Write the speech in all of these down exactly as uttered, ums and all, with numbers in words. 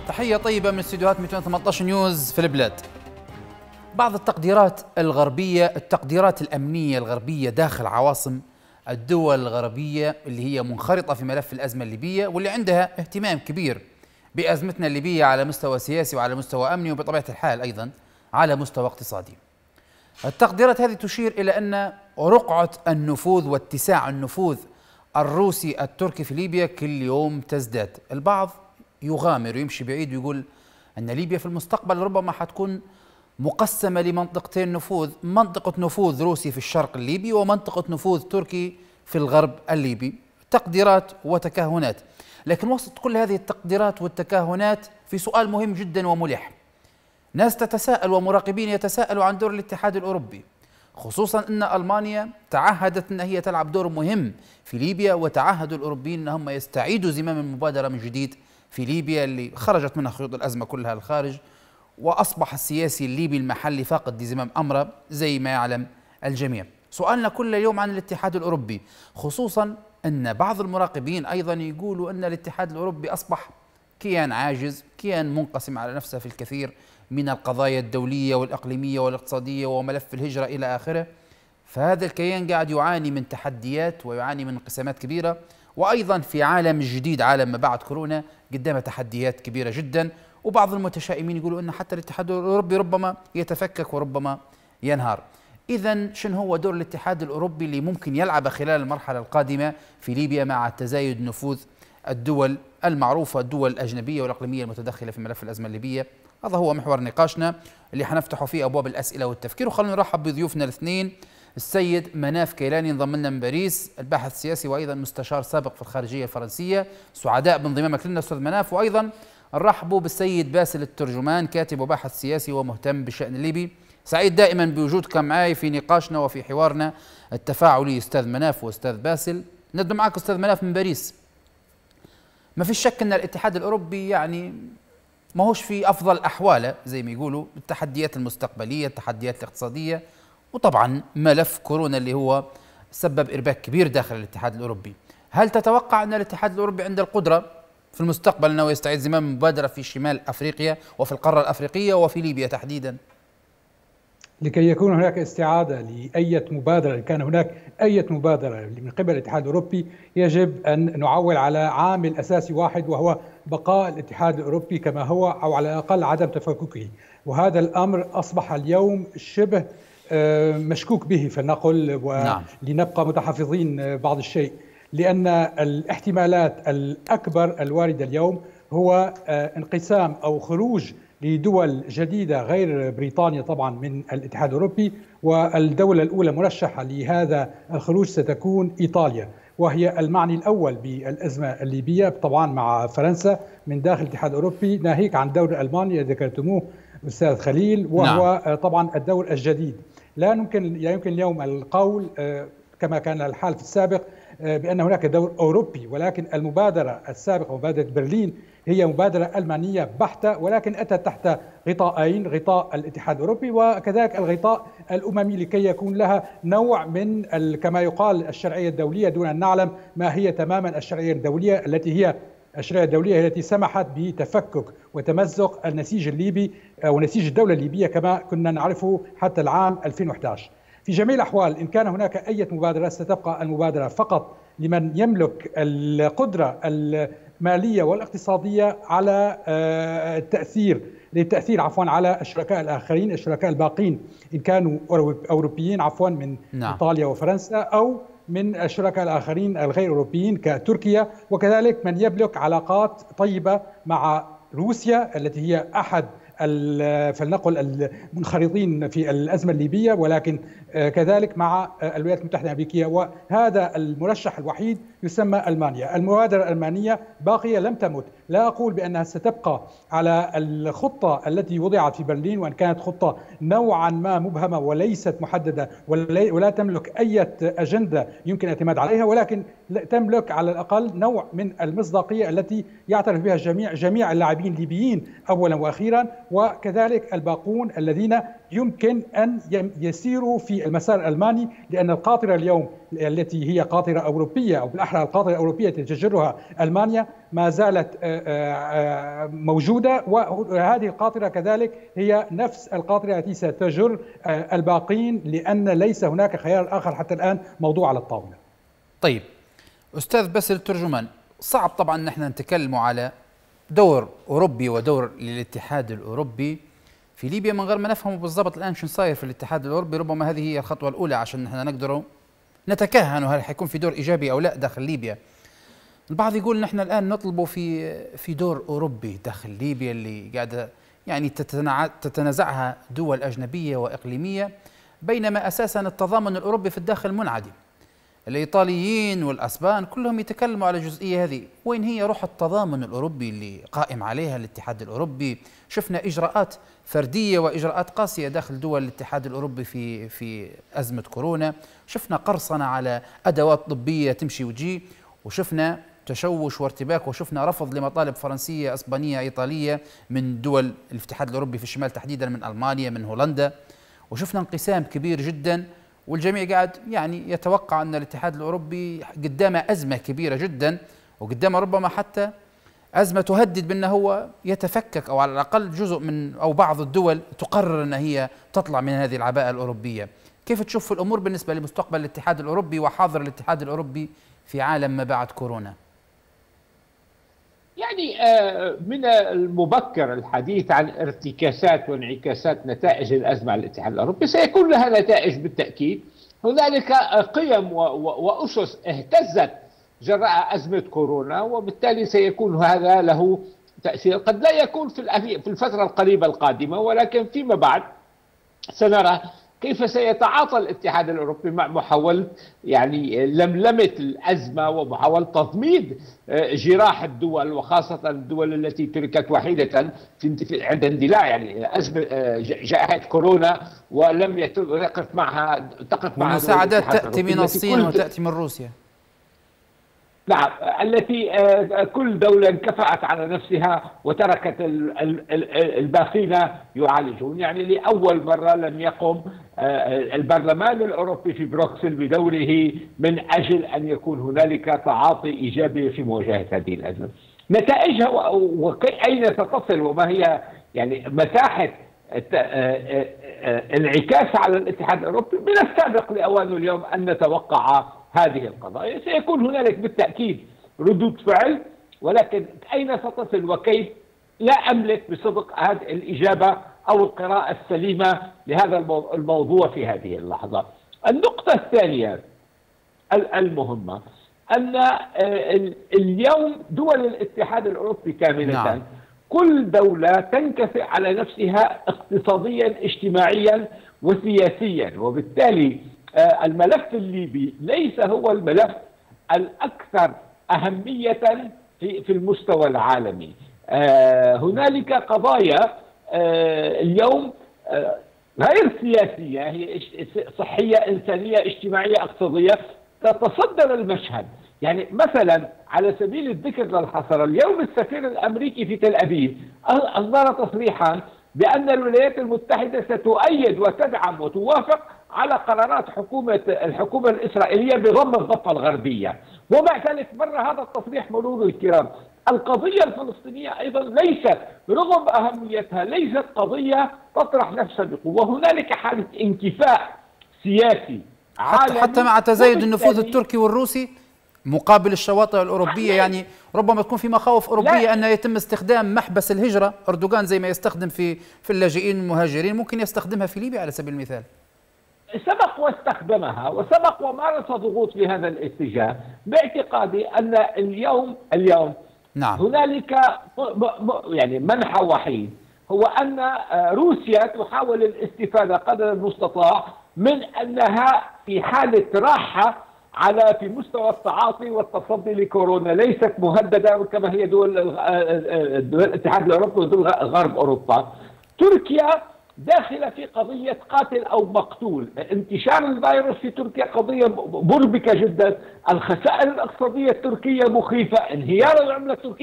تحية طيبة من استديوهات مئتين وثمانية عشر نيوز في البلاد. بعض التقديرات الغربية، التقديرات الأمنية الغربية داخل عواصم الدول الغربية اللي هي منخرطة في ملف الأزمة الليبية واللي عندها اهتمام كبير بأزمتنا الليبية على مستوى سياسي وعلى مستوى أمني وبطبيعة الحال أيضا على مستوى اقتصادي. التقديرات هذه تشير إلى أن رقعة النفوذ واتساع النفوذ الروسي التركي في ليبيا كل يوم تزداد. البعض يغامر ويمشي بعيد ويقول أن ليبيا في المستقبل ربما حتكون مقسمة لمنطقتين نفوذ، منطقة نفوذ روسي في الشرق الليبي ومنطقة نفوذ تركي في الغرب الليبي. تقديرات وتكهنات، لكن وسط كل هذه التقديرات والتكهنات في سؤال مهم جدا وملح. ناس تتساءل ومراقبين يتساءلوا عن دور الاتحاد الأوروبي، خصوصا أن ألمانيا تعهدت أن هي تلعب دور مهم في ليبيا، وتعهدوا الأوروبيين أن هم يستعيدوا زمام المبادرة من جديد في ليبيا اللي خرجت منها خيوط الأزمة كلها للخارج، وأصبح السياسي الليبي المحلي فاقد لزمام أمره زي ما يعلم الجميع. سؤالنا كل يوم عن الاتحاد الأوروبي، خصوصا أن بعض المراقبين أيضا يقولوا أن الاتحاد الأوروبي أصبح كيان عاجز، كيان منقسم على نفسه في الكثير من القضايا الدولية والإقليمية والاقتصادية وملف الهجرة إلى آخره. فهذا الكيان قاعد يعاني من تحديات ويعاني من انقسامات كبيرة، وأيضا في عالم جديد، عالم ما بعد كورونا، قدامه تحديات كبيرة جدا. وبعض المتشائمين يقولوا أن حتى الاتحاد الأوروبي ربما يتفكك وربما ينهار. إذا شنو هو دور الاتحاد الأوروبي اللي ممكن يلعبه خلال المرحلة القادمة في ليبيا مع تزايد نفوذ الدول المعروفة، الدول الأجنبية والإقليمية المتدخلة في ملف الأزمة الليبية؟ هذا هو محور نقاشنا اللي حنفتحه فيه أبواب الأسئلة والتفكير. وخلونا نرحب بضيوفنا الاثنين، السيد مناف كيلاني انضم لنا من باريس، الباحث السياسي وأيضا مستشار سابق في الخارجية الفرنسية. سعداء بانضمامك لنا أستاذ مناف. وأيضا نرحبوا بالسيد باسل الترجمان، كاتب وباحث سياسي ومهتم بالشأن الليبي. سعيد دائما بوجودكم معي في نقاشنا وفي حوارنا التفاعلي أستاذ مناف وأستاذ باسل. نبدأ معك أستاذ مناف من باريس. ما في شك أن الاتحاد الأوروبي يعني ما هوش في أفضل أحواله زي ما يقولوا، التحديات المستقبلية، التحديات الاقتصادية، وطبعا ملف كورونا اللي هو سبب إرباك كبير داخل الاتحاد الأوروبي. هل تتوقع أن الاتحاد الأوروبي عنده القدرة في المستقبل أنه يستعيد زمام المبادرة في شمال أفريقيا وفي القارة الأفريقية وفي ليبيا تحديدا؟ لكي يكون هناك استعادة لأي مبادرة، كان هناك أي مبادرة من قبل الاتحاد الأوروبي، يجب أن نعول على عامل أساسي واحد، وهو بقاء الاتحاد الأوروبي كما هو، أو على الأقل عدم تفككه. وهذا الأمر أصبح اليوم شبه مشكوك به فلنقل، ولنبقى متحفظين بعض الشيء، لأن الاحتمالات الأكبر الواردة اليوم هو انقسام أو خروج لدول جديدة غير بريطانيا طبعا من الاتحاد الأوروبي. والدولة الأولى مرشحة لهذا الخروج ستكون إيطاليا، وهي المعني الأول بالأزمة الليبية طبعا مع فرنسا من داخل الاتحاد الأوروبي، ناهيك عن دور ألمانيا ذكرتموه أستاذ خليل، وهو نعم. طبعا الدور الجديد. لا يمكن لا يمكن اليوم القول كما كان الحال في السابق بأن هناك دور أوروبي، ولكن المبادرة السابقة مبادرة برلين هي مبادرة ألمانية بحتة، ولكن أتت تحت غطاءين، غطاء الاتحاد الأوروبي وكذلك الغطاء الأممي، لكي يكون لها نوع من كما يقال الشرعية الدولية، دون أن نعلم ما هي تماما الشرعية الدولية التي هي الشرعية الدولية التي سمحت بتفكك وتمزق النسيج الليبي ونسيج الدولة الليبية كما كنا نعرفه حتى العام ألفين وأحد عشر. في جميع الأحوال إن كان هناك أي مبادرة ستبقى المبادرة فقط لمن يملك القدرة المالية والاقتصادية على التأثير للتأثير عفوا على الشركاء الآخرين، الشركاء الباقين إن كانوا أوروبيين عفوا من نعم. إيطاليا وفرنسا، أو من الشركاء الآخرين الغير أوروبيين كتركيا، وكذلك من يملك علاقات طيبة مع روسيا التي هي أحد فلنقل المنخرطين في الأزمة الليبية، ولكن كذلك مع الولايات المتحدة الأمريكية. وهذا المرشح الوحيد يسمى ألمانيا. المبادرة الألمانية باقية لم تمت. لا أقول بأنها ستبقى على الخطة التي وضعت في برلين، وأن كانت خطة نوعا ما مبهمة وليست محددة ولا تملك أي أجندة يمكن الاعتماد عليها، ولكن تملك على الأقل نوع من المصداقية التي يعترف بها الجميع، جميع اللاعبين الليبيين أولا وأخيرا، وكذلك الباقون الذين يمكن أن يسيروا في المسار الألماني، لأن القاطرة اليوم التي هي قاطرة أوروبية، أو بالأحرى القاطرة الأوروبية التي تجرها ألمانيا، ما زالت موجودة، وهذه القاطرة كذلك هي نفس القاطرة التي ستجر الباقين، لأن ليس هناك خيار آخر حتى الآن موضوع على الطاولة. طيب أستاذ باسل الترجمان، صعب طبعا نحن نتكلم على دور أوروبي ودور للاتحاد الأوروبي في ليبيا من غير ما نفهم بالضبط الآن شو صاير في الاتحاد الأوروبي. ربما هذه هي الخطوة الأولى عشان نحن نقدر نتكهن هل حيكون في دور إيجابي أو لا داخل ليبيا. البعض يقول نحن الآن نطلبوا في في دور أوروبي داخل ليبيا اللي قاعدة يعني تتنازعها دول أجنبية وإقليمية، بينما أساسا التضامن الأوروبي في الداخل منعدم. الإيطاليين والأسبان كلهم يتكلموا على الجزئية هذه. وين هي روح التضامن الأوروبي اللي قائم عليها الاتحاد الأوروبي؟ شفنا إجراءات فردية وإجراءات قاسية داخل دول الاتحاد الأوروبي في في أزمة كورونا، شفنا قرصنة على أدوات طبية تمشي وتجي، وشفنا تشوش وارتباك، وشفنا رفض لمطالب فرنسية إسبانية إيطالية من دول الاتحاد الأوروبي في الشمال تحديدا، من ألمانيا من هولندا، وشفنا انقسام كبير جدا، والجميع قاعد يعني يتوقع أن الاتحاد الأوروبي قدامه أزمة كبيرة جدا، وقدامه ربما حتى أزمة تهدد بأنه هو يتفكك، أو على الأقل جزء من أو بعض الدول تقرر أن هي تطلع من هذه العباءة الأوروبية. كيف تشوف الأمور بالنسبة لمستقبل الاتحاد الأوروبي وحاضر الاتحاد الأوروبي في عالم ما بعد كورونا؟ يعني من المبكر الحديث عن ارتكاسات وانعكاسات نتائج الأزمة على الاتحاد الأوروبي. سيكون لها نتائج بالتأكيد. هنالك قيم وأسس اهتزت جراء أزمة كورونا، وبالتالي سيكون هذا له تأثير قد لا يكون في في الفترة القريبة القادمة، ولكن فيما بعد سنرى كيف سيتعاطى الاتحاد الأوروبي مع محاولة يعني لملمة الأزمة ومحاولة تضميد جراح الدول، وخاصة الدول التي تركت وحيدة في عند اندلاع يعني أزمة جائحة كورونا ولم يقف معها تقف معها. المساعدات تأتي من الصين وتأتي من روسيا. نعم، التي كل دولة انكفأت على نفسها وتركت الباقين يعالجون. يعني لأول مرة لم يقم البرلمان الأوروبي في بروكسل بدوره من أجل أن يكون هنالك تعاطي إيجابي في مواجهة هذه الأزمة. نتائجها وأين ستصل وما هي يعني مساحة انعكاس على الاتحاد الأوروبي، من السابق لأوانه اليوم أن نتوقع هذه القضايا. سيكون هنالك بالتأكيد ردود فعل، ولكن أين ستصل وكيف لا أملك بصدق هذه الإجابة أو القراءة السليمة لهذا الموضوع في هذه اللحظة. النقطة الثانية المهمة أن اليوم دول الاتحاد الأوروبي كاملة نعم. كل دولة تنكفئ على نفسها اقتصاديا اجتماعيا وسياسيا، وبالتالي الملف الليبي ليس هو الملف الأكثر أهمية في المستوى العالمي. هنالك قضايا اليوم غير سياسية، هي صحية إنسانية اجتماعية اقتصادية تتصدر المشهد. يعني مثلا على سبيل الذكر للحصر، اليوم السفير الأمريكي في تل أبيب أصدر تصريحا بأن الولايات المتحدة ستؤيد وتدعم وتوافق على قرارات حكومة الحكومة الإسرائيلية بضم الضفة الغربية. ومع ذلك مر هذا التصريح مرور الكرام. القضية الفلسطينية أيضا ليست رغم أهميتها ليست قضية تطرح نفسها بقوة. هنالك حالة انكفاء سياسي حتى, حتى مع تزايد النفوذ التركي والروسي مقابل الشواطئ الأوروبية. يعني ربما تكون في مخاوف أوروبية أن يتم استخدام محبس الهجرة. أردوغان زي ما يستخدم في في اللاجئين المهاجرين ممكن يستخدمها في ليبيا على سبيل المثال. سبق واستخدمها وسبق ومارس ضغوط في هذا الاتجاه. باعتقادي أن اليوم اليوم نعم. هنالك يعني منحى وحيد، هو أن روسيا تحاول الاستفادة قدر المستطاع من أنها في حالة راحة على في مستوى التعاطي والتصدي لكورونا، ليست مهددة كما هي دول الاتحاد الأوروبي ودول غرب أوروبا. تركيا داخلة في قضية قاتل أو مقتول. انتشار الفيروس في تركيا قضية مربكة جدا. الخسائر الاقتصادية التركية مخيفة. انهيار العملة التركية.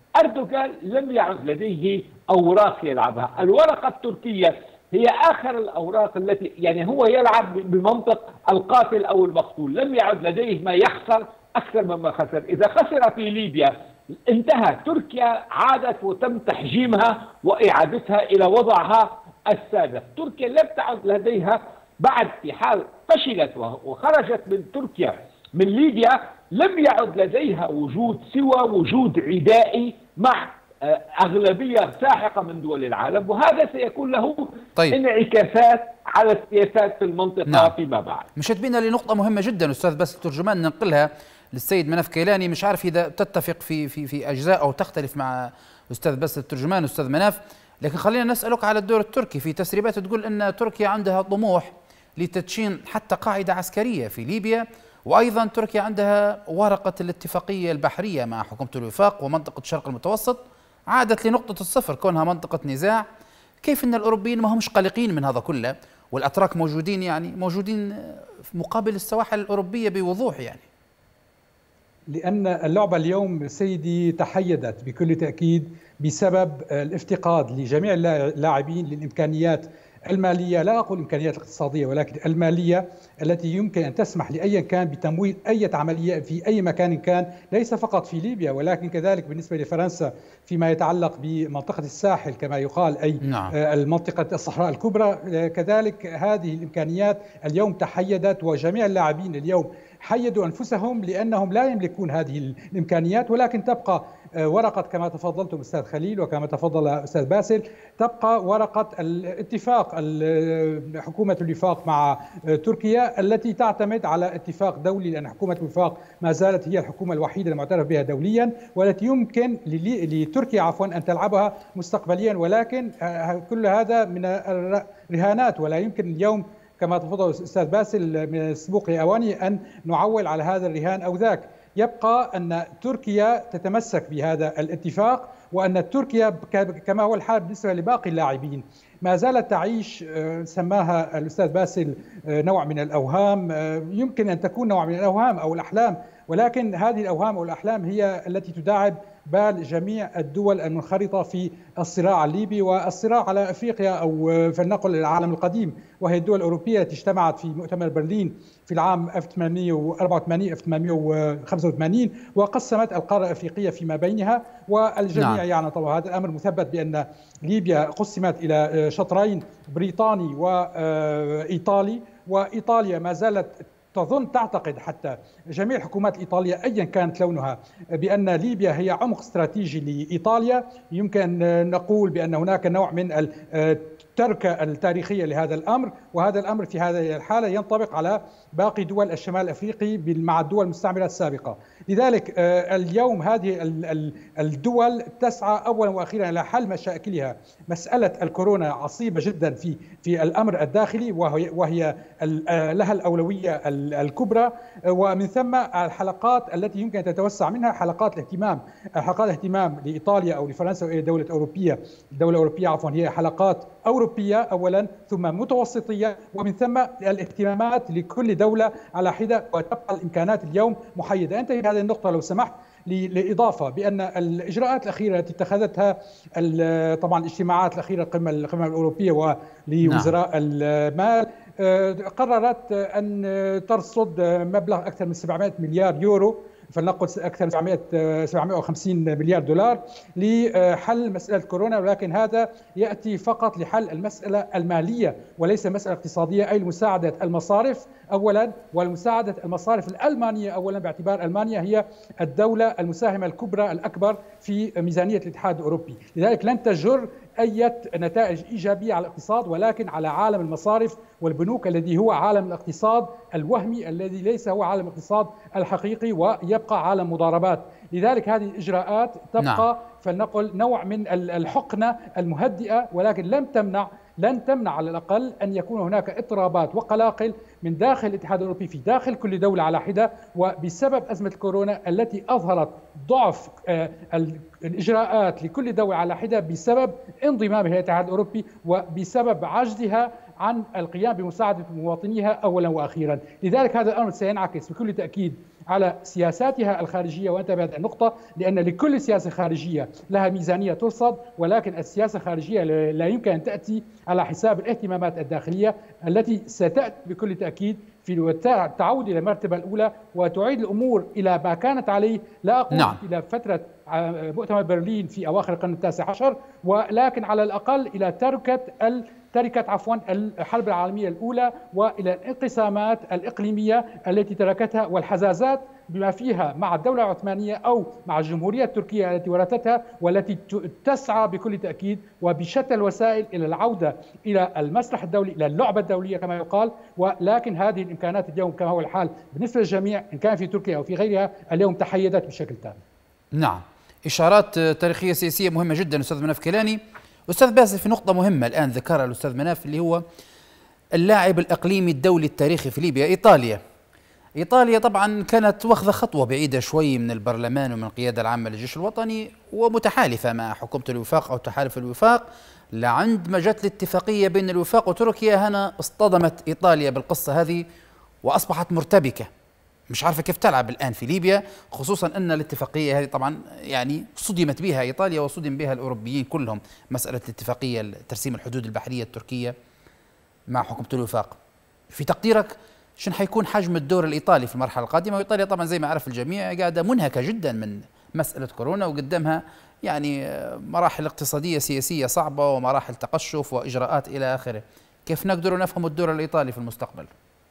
أردوغان لم يعد لديه أوراق يلعبها. الورقة التركية هي آخر الأوراق التي يعني هو يلعب بمنطق القاتل أو المقتول، لم يعد لديه ما يخسر أكثر مما خسر. إذا خسر في ليبيا انتهى، تركيا عادت وتم تحجيمها وإعادتها إلى وضعها السابق. تركيا لم تعد لديها بعد، في حال فشلت وخرجت من تركيا من ليبيا لم يعد لديها وجود سوى وجود عدائي مع أغلبية ساحقة من دول العالم، وهذا سيكون له طيب. انعكاسات على السياسات في المنطقة نعم. فيما بعد. مشيت بنا لنقطة مهمة جدا أستاذ باسل الترجمان، ننقلها للسيد مناف كيلاني. مش عارف إذا تتفق في في في أجزاء أو تختلف مع أستاذ باسل الترجمان أستاذ مناف، لكن خلينا نسألك على الدور التركي. في تسريبات تقول أن تركيا عندها طموح لتدشين حتى قاعدة عسكرية في ليبيا، وأيضا تركيا عندها ورقة الاتفاقية البحرية مع حكومة الوفاق ومنطقة الشرق المتوسط عادت لنقطة الصفر كونها منطقة نزاع. كيف أن الأوروبيين ما همش قلقين من هذا كله، والأتراك موجودين يعني موجودين في مقابل السواحل الأوروبية بوضوح؟ يعني لأن اللعبة اليوم سيدي تحيدت بكل تأكيد بسبب الافتقاد لجميع اللاعبين للإمكانيات المالية، لا أقول الإمكانيات الاقتصادية ولكن المالية التي يمكن أن تسمح لأي كان بتمويل أي عملية في أي مكان كان، ليس فقط في ليبيا ولكن كذلك بالنسبة لفرنسا فيما يتعلق بمنطقة الساحل كما يقال، أي نعم. المنطقة الصحراء الكبرى. كذلك هذه الإمكانيات اليوم تحيدت، وجميع اللاعبين اليوم حيدوا أنفسهم لأنهم لا يملكون هذه الإمكانيات، ولكن تبقى ورقة كما تفضلتم أستاذ خليل وكما تفضل أستاذ باسل، تبقى ورقة الاتفاق حكومة الوفاق مع تركيا التي تعتمد على اتفاق دولي، لأن حكومة الوفاق ما زالت هي الحكومة الوحيدة المعترف بها دوليا والتي يمكن لتركيا عفوا أن تلعبها مستقبليا، ولكن كل هذا من الرهانات ولا يمكن اليوم كما تفضل أستاذ باسل من السبوق أواني أن نعول على هذا الرهان أو ذاك. يبقى أن تركيا تتمسك بهذا الاتفاق، وأن تركيا كما هو الحال بالنسبة لباقي اللاعبين ما زالت تعيش سماها الأستاذ باسل نوع من الأوهام، يمكن أن تكون نوع من الأوهام أو الأحلام، ولكن هذه الأوهام أو الأحلام هي التي تداعب بال جميع الدول المنخرطة في الصراع الليبي والصراع على أفريقيا أو فلنقل العالم القديم، وهي الدول الأوروبية التي اجتمعت في مؤتمر برلين في العام ألف وثمانمئة وأربعة وثمانين ألف وثمانمئة وخمسة وثمانين وقسمت القارة الأفريقية فيما بينها، والجميع نعم. يعني طبعا هذا الأمر مثبت بأن ليبيا قسمت إلى شطرين بريطاني وإيطالي، وإيطاليا ما زالت تظن تعتقد حتى جميع الحكومات الإيطالية أيا كانت لونها بأن ليبيا هي عمق استراتيجي لإيطاليا. يمكن نقول بأن هناك نوع من التركة التاريخية لهذا الأمر، وهذا الأمر في هذه الحالة ينطبق على باقي دول الشمال الأفريقي مع الدول المستعمرة السابقة. لذلك اليوم هذه الدول تسعى أولا وأخيرا إلى حل مشاكلها. مسألة الكورونا عصيبة جدا في في الأمر الداخلي، وهي, وهي لها الأولوية الكبرى، ومن ثم الحلقات التي يمكن أن تتوسع منها حلقات الاهتمام. حلقات الاهتمام لإيطاليا أو لفرنسا أو أي دولة أوروبية الدولة الأوروبية عفوا هي حلقات أوروبية أولا ثم متوسطية، ومن ثم الاهتمامات لكل دولة على حدة، وتبقى الإمكانات اليوم محيدة. أنتهي بهذه النقطة لو سمحت لإضافة بأن الإجراءات الأخيرة التي اتخذتها طبعا الاجتماعات الأخيرة القمة القمة الأوروبية ولوزراء المال قررت أن ترصد مبلغ أكثر من سبعمئة مليار يورو، فلنقل أكثر من سبعمئة وخمسين مليار دولار لحل مسألة كورونا، ولكن هذا يأتي فقط لحل المسألة المالية وليس مسألة اقتصادية، أي لمساعدة المصارف أولا ولمساعدة المصارف الألمانية أولا، باعتبار ألمانيا هي الدولة المساهمة الكبرى الأكبر في ميزانية الاتحاد الأوروبي. لذلك لن تجر أي نتائج إيجابية على الاقتصاد، ولكن على عالم المصارف والبنوك الذي هو عالم الاقتصاد الوهمي الذي ليس هو عالم الاقتصاد الحقيقي، ويبقى عالم مضاربات. لذلك هذه الإجراءات تبقى نعم. فلنقل نوع من الحقنة المهدئة، ولكن لم تمنع لن تمنع على الأقل أن يكون هناك اضطرابات وقلاقل من داخل الاتحاد الأوروبي في داخل كل دولة على حدة، وبسبب أزمة الكورونا التي أظهرت ضعف الإجراءات لكل دولة على حدة بسبب انضمامها إلى الاتحاد الأوروبي وبسبب عجزها عن القيام بمساعدة مواطنيها أولا وأخيرا. لذلك هذا الأمر سينعكس بكل تأكيد على سياساتها الخارجية. وانتبه هذه النقطة، لأن لكل سياسة خارجية لها ميزانية ترصد، ولكن السياسة الخارجية لا يمكن أن تأتي على حساب الاهتمامات الداخلية التي ستأتي بكل تأكيد في التعود إلى المرتبة الأولى وتعيد الأمور إلى ما كانت عليه. لا أقول نعم. إلى فترة مؤتمر برلين في أواخر القرن التاسع عشر، ولكن على الأقل إلى تركة ال تركت عفوا الحرب العالمية الأولى وإلى الانقسامات الإقليمية التي تركتها والحزازات بما فيها مع الدولة العثمانية أو مع الجمهورية التركية التي ورثتها، والتي تسعى بكل تأكيد وبشتى الوسائل إلى العودة إلى المسرح الدولي، إلى اللعبة الدولية كما يقال. ولكن هذه الإمكانات اليوم كما هو الحال بالنسبة للجميع إن كان في تركيا أو في غيرها اليوم تحيدت بشكل تام. نعم، إشارات تاريخية سياسية مهمة جدا أستاذ مناف كيلاني. أستاذ باسل، في نقطة مهمة الآن ذكرها الأستاذ مناف اللي هو اللاعب الإقليمي الدولي التاريخي في ليبيا، إيطاليا. إيطاليا طبعا كانت واخذة خطوة بعيدة شوي من البرلمان ومن القيادة العامة للجيش الوطني ومتحالفة مع حكومة الوفاق أو تحالف الوفاق، لعند ما جت الاتفاقية بين الوفاق وتركيا هنا اصطدمت إيطاليا بالقصة هذه وأصبحت مرتبكة، مش عارفة كيف تلعب الآن في ليبيا، خصوصا أن الاتفاقية هذه طبعا يعني صدمت بها إيطاليا وصدم بها الأوروبيين كلهم، مسألة الاتفاقية ترسيم الحدود البحرية التركية مع حكومة الوفاق. في تقديرك شنو حيكون حجم الدور الإيطالي في المرحلة القادمة؟ وإيطاليا طبعا زي ما عرف الجميع قاعدة منهكة جدا من مسألة كورونا وقدامها يعني مراحل اقتصادية سياسية صعبة ومراحل تقشف وإجراءات إلى آخره. كيف نقدر نفهم الدور الإيطالي في المستقبل؟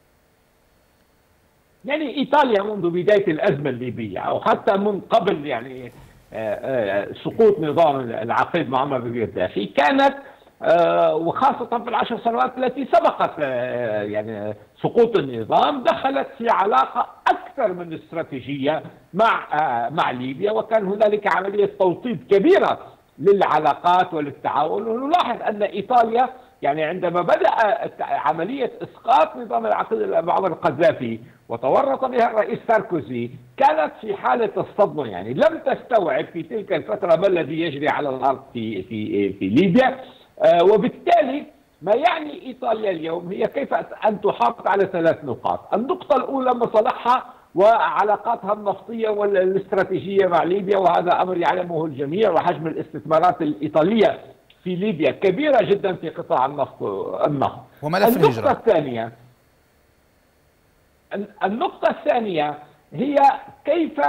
يعني إيطاليا منذ بداية الأزمة الليبية أو حتى من قبل يعني سقوط نظام العقيد معمر القذافي كانت، وخاصة في العشر سنوات التي سبقت يعني سقوط النظام، دخلت في علاقة أكثر من استراتيجية مع مع ليبيا، وكان هنالك عملية توطيد كبيرة للعلاقات وللتعاون. ونلاحظ أن إيطاليا يعني عندما بدأ عملية إسقاط نظام العقيد معمر القذافي وتورط بها الرئيس ساركوزي كانت في حالة الصدمة، يعني لم تستوعب في تلك الفترة ما الذي يجري على الأرض في في في ليبيا. آه وبالتالي ما يعني إيطاليا اليوم هي كيف أن تحافظ على ثلاث نقاط. النقطة الأولى مصالحها وعلاقاتها النفطية والاستراتيجية مع ليبيا، وهذا أمر يعلمه الجميع، وحجم الاستثمارات الإيطالية في ليبيا كبيرة جدا في قطاع النفط النفط. وملف النقطة الهجرة. الثانية النقطة الثانية هي كيف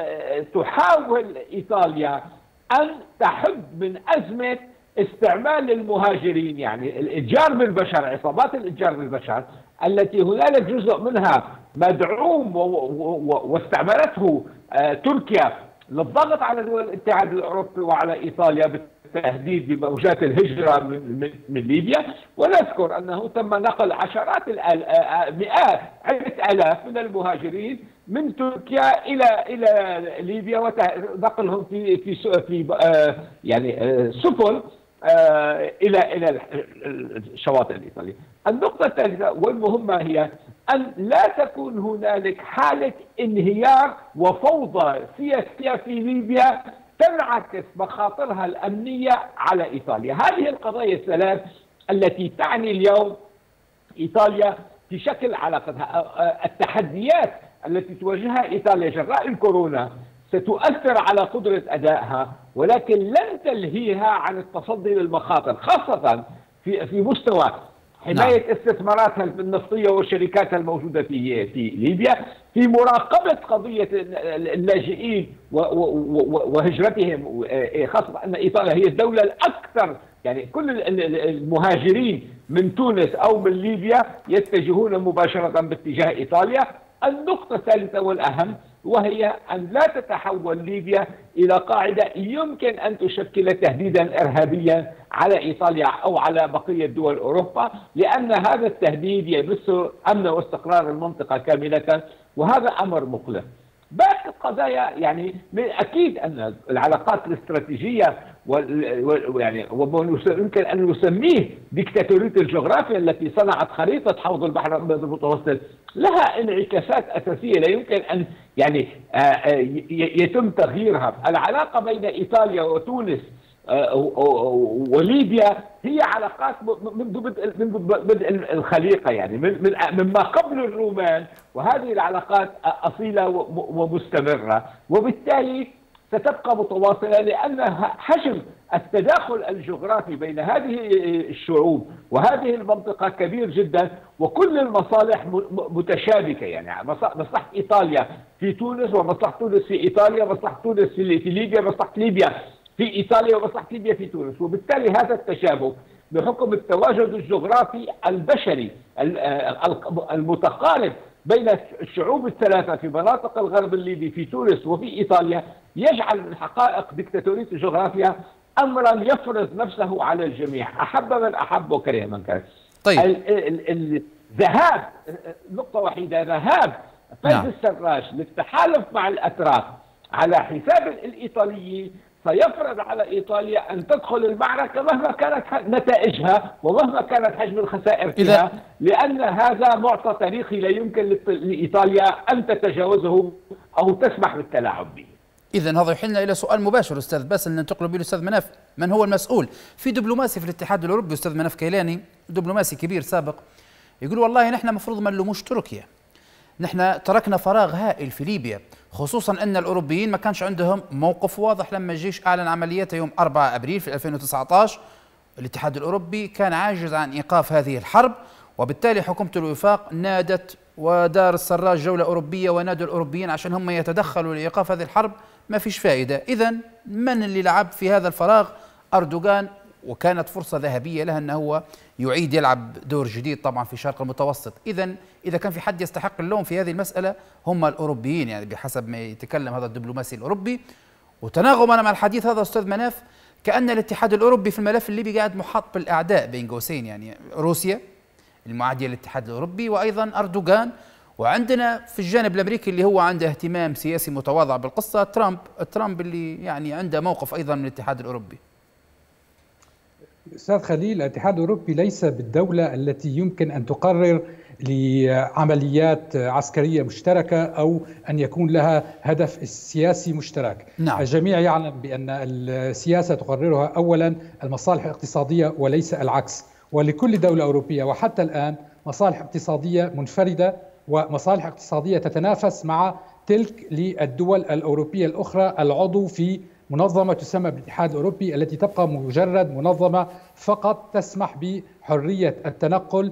تحاول إيطاليا أن تحد من أزمة استعمال المهاجرين، يعني الإتجار بالبشر، عصابات الإتجار بالبشر التي هنالك جزء منها مدعوم واستعملته تركيا للضغط على دول الاتحاد الأوروبي وعلى إيطاليا بالتهديد بموجات الهجرة من, من ليبيا. ونذكر أنه تم نقل عشرات مئات عدة آلاف من المهاجرين من تركيا إلى إلى ليبيا ونقلهم في في في يعني سفن إلى إلى الشواطئ الإيطالية. النقطة الثالثة والمهمة هي أن لا تكون هنالك حالة انهيار وفوضى سياسية في ليبيا تنعكس مخاطرها الأمنية على إيطاليا. هذه القضايا الثلاث التي تعني اليوم إيطاليا في شكل علاقتها. التحديات التي تواجهها إيطاليا جراء الكورونا ستؤثر على قدرة أدائها، ولكن لن تلهيها عن التصدي للمخاطر، خاصة في في مستوى حماية نعم. استثماراتها النفطية وشركاتها الموجودة في في ليبيا، في مراقبة قضية اللاجئين وهجرتهم، خاصة أن إيطاليا هي الدولة الأكثر، يعني كل المهاجرين من تونس أو من ليبيا يتجهون مباشرة باتجاه إيطاليا. النقطة الثالثة والأهم وهي أن لا تتحول ليبيا إلى قاعدة يمكن أن تشكل تهديدا إرهابيا على إيطاليا أو على بقية دول أوروبا، لأن هذا التهديد يمس أمن واستقرار المنطقة كاملة، وهذا أمر مقلق. باقي القضايا يعني أكيد أن العلاقات الاستراتيجية ويعني ويمكن أن نسميه ديكتاتورية الجغرافيا التي صنعت خريطة حوض البحر المتوسط لها انعكاسات أساسية لا يمكن أن يعني يتم تغييرها. العلاقة بين إيطاليا وتونس وليبيا هي علاقات منذ بدء منذ بدء الخليقه، يعني من مما قبل الرومان، وهذه العلاقات اصيله ومستمره، وبالتالي ستبقى متواصله لان حجم التداخل الجغرافي بين هذه الشعوب وهذه المنطقه كبير جدا، وكل المصالح متشابكه. يعني مصلحه ايطاليا في تونس، ومصلحه تونس في ايطاليا، مصلحه تونس في ليبيا، مصلحه ليبيا في ايطاليا، ومصلحه ليبيا في تونس. وبالتالي هذا التشابك بحكم التواجد الجغرافي البشري المتقارب بين الشعوب الثلاثه في مناطق الغرب الليبي في تونس وفي ايطاليا يجعل من حقائق ديكتاتوريه الجغرافيا امرا يفرض نفسه على الجميع، احب من احب وكره من كره. طيب الذهاب، نقطه وحيده، ذهاب فايز نعم. السراج للتحالف مع الاتراك على حساب الايطاليين سيفرض على ايطاليا ان تدخل المعركه مهما كانت نتائجها ومهما كانت حجم الخسائر فيها، لان هذا معطى تاريخي لا يمكن لايطاليا ان تتجاوزه او تسمح بالتلاعب به. إذا هذا يحلنا إلى سؤال مباشر أستاذ باسل ننتقل به لأستاذ مناف، من هو المسؤول؟ في دبلوماسي في الاتحاد الأوروبي أستاذ مناف كيلاني، دبلوماسي كبير سابق، يقول والله نحن مفروض ما نلوموش تركيا، نحن تركنا فراغ هائل في ليبيا، خصوصا أن الأوروبيين ما كانش عندهم موقف واضح لما الجيش أعلن عملياته يوم أربعة أبريل في ألفين وتسعة عشر. الاتحاد الأوروبي كان عاجز عن إيقاف هذه الحرب، وبالتالي حكومة الوفاق نادت ودار السراج جولة أوروبية ونادوا الأوروبيين عشان هم يتدخلوا لإيقاف هذه الحرب، ما فيش فائدة. إذا من اللي لعب في هذا الفراغ؟ أردوغان، وكانت فرصة ذهبية له أنه هو يعيد يلعب دور جديد طبعا في الشرق المتوسط. إذا إذا كان في حد يستحق اللوم في هذه المسألة هم الأوروبيين، يعني بحسب ما يتكلم هذا الدبلوماسي الأوروبي. وتناغما مع الحديث هذا أستاذ مناف، كأن الاتحاد الأوروبي في الملف الليبي قاعد محاط بالأعداء بين قوسين، يعني روسيا المعادية للاتحاد الأوروبي وأيضا أردوغان، وعندنا في الجانب الأمريكي اللي هو عنده اهتمام سياسي متواضع بالقصة ترامب، ترامب اللي يعني عنده موقف أيضا من الاتحاد الأوروبي. أستاذ خليل، الاتحاد الأوروبي ليس بالدولة التي يمكن أن تقرر لعمليات عسكرية مشتركة أو أن يكون لها هدف سياسي مشترك. نعم. الجميع يعلم بأن السياسة تقررها أولا المصالح الاقتصادية وليس العكس، ولكل دولة أوروبية وحتى الآن مصالح اقتصادية منفردة ومصالح اقتصادية تتنافس مع تلك للدول الأوروبية الأخرى العضو في منظمة تسمى بالاتحاد الأوروبي، التي تبقى مجرد منظمة فقط تسمح بحرية التنقل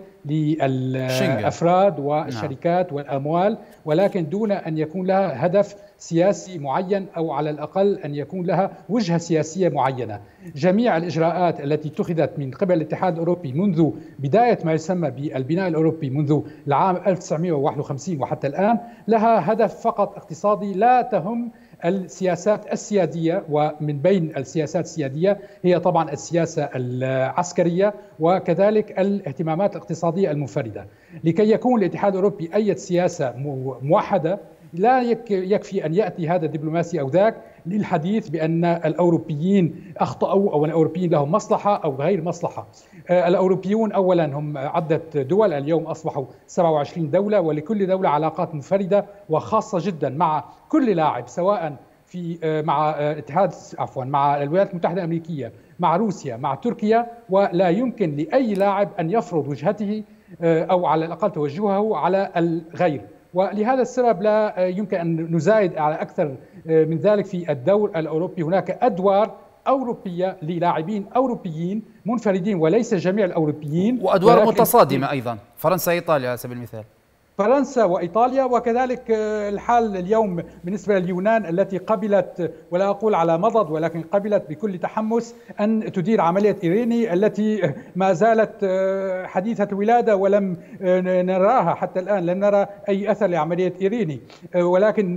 للأفراد والشركات والأموال، ولكن دون أن يكون لها هدف سياسي معين أو على الأقل أن يكون لها وجهة سياسية معينة. جميع الإجراءات التي اتخذت من قبل الاتحاد الأوروبي منذ بداية ما يسمى بالبناء الأوروبي منذ العام ألف وتسعمئة وواحد وخمسين وحتى الآن لها هدف فقط اقتصادي، لا تهم السياسات السيادية. ومن بين السياسات السيادية هي طبعا السياسة العسكرية وكذلك الاهتمامات الاقتصادية المنفردة. لكي يكون الاتحاد الأوروبي أي سياسة موحدة لا يكفي أن يأتي هذا الدبلوماسي أو ذاك للحديث بأن الأوروبيين أخطأوا أو الأوروبيين لهم مصلحة أو غير مصلحة. الأوروبيون أولا هم عدة دول، اليوم أصبحوا سبعة وعشرين دولة، ولكل دولة علاقات منفردة وخاصة جدا مع كل لاعب، سواء في مع اتحاد عفوا مع الولايات المتحدة الأمريكية، مع روسيا، مع تركيا، ولا يمكن لأي لاعب أن يفرض وجهته أو على الأقل توجهه على الغير. ولهذا السبب لا يمكن أن نزايد على أكثر من ذلك في الدور الأوروبي. هناك أدوار أوروبية للاعبين أوروبيين منفردين وليس جميع الأوروبيين، وأدوار متصادمة أيضا، فرنسا إيطاليا على سبيل المثال، فرنسا وإيطاليا، وكذلك الحال اليوم بالنسبة لليونان التي قبلت، ولا أقول على مضض ولكن قبلت بكل تحمس أن تدير عملية إيريني التي ما زالت حديثة الولادة ولم نراها حتى الآن، لم نرى أي أثر لعملية إيريني. ولكن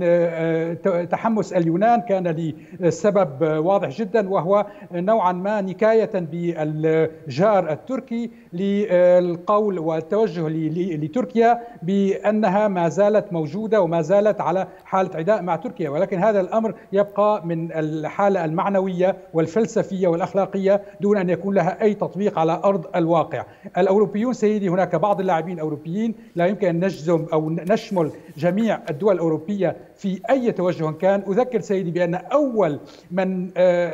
تحمس اليونان كان لسبب واضح جدا، وهو نوعا ما نكاية بالجار التركي للقول والتوجه لتركيا بأنها ما زالت موجودة وما زالت على حالة عداء مع تركيا. ولكن هذا الأمر يبقى من الحالة المعنوية والفلسفية والأخلاقية دون أن يكون لها أي تطبيق على أرض الواقع. الأوروبيون سيدي، هناك بعض اللاعبين الأوروبيين لا يمكن أن نجزم أو نشمل جميع الدول الأوروبية في أي توجه كان. أذكر سيدي بأن أول من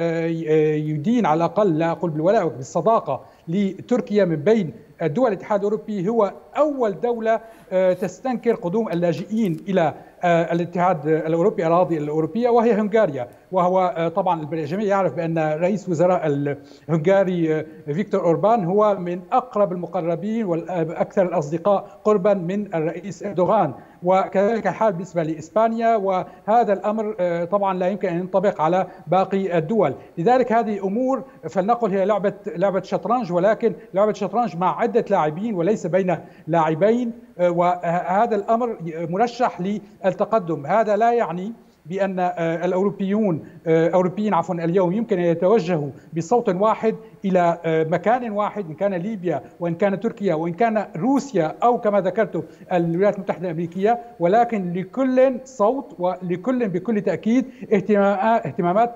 يدين على الأقل، لا أقول بالولاء بالصداقة، لتركيا من بين دول الاتحاد الأوروبي هو أول دولة تستنكر قدوم اللاجئين إلى الاتحاد الأوروبي، الأراضي الأوروبية، وهي هنغاريا. وهو طبعا الجميع يعرف بأن رئيس وزراء الهنغاري فيكتور أوربان هو من أقرب المقربين والأكثر الأصدقاء قربا من الرئيس إردوغان، وكذلك الحال بالنسبة لإسبانيا. وهذا الأمر طبعا لا يمكن أن ينطبق على باقي الدول. لذلك هذه أمور فلنقل هي لعبة لعبة شطرنج، ولكن لعبة شطرنج مع عدة لاعبين وليس بين لاعبين، وهذا الأمر مرشح للتقدم. هذا لا يعني بأن الأوروبيون أوروبيين عفوا اليوم يمكن أن يتوجهوا بصوت واحد إلى مكان واحد، إن كان ليبيا وإن كان تركيا وإن كان روسيا أو كما ذكرت الولايات المتحدة الأمريكية، ولكن لكل صوت ولكل بكل تأكيد اهتمامات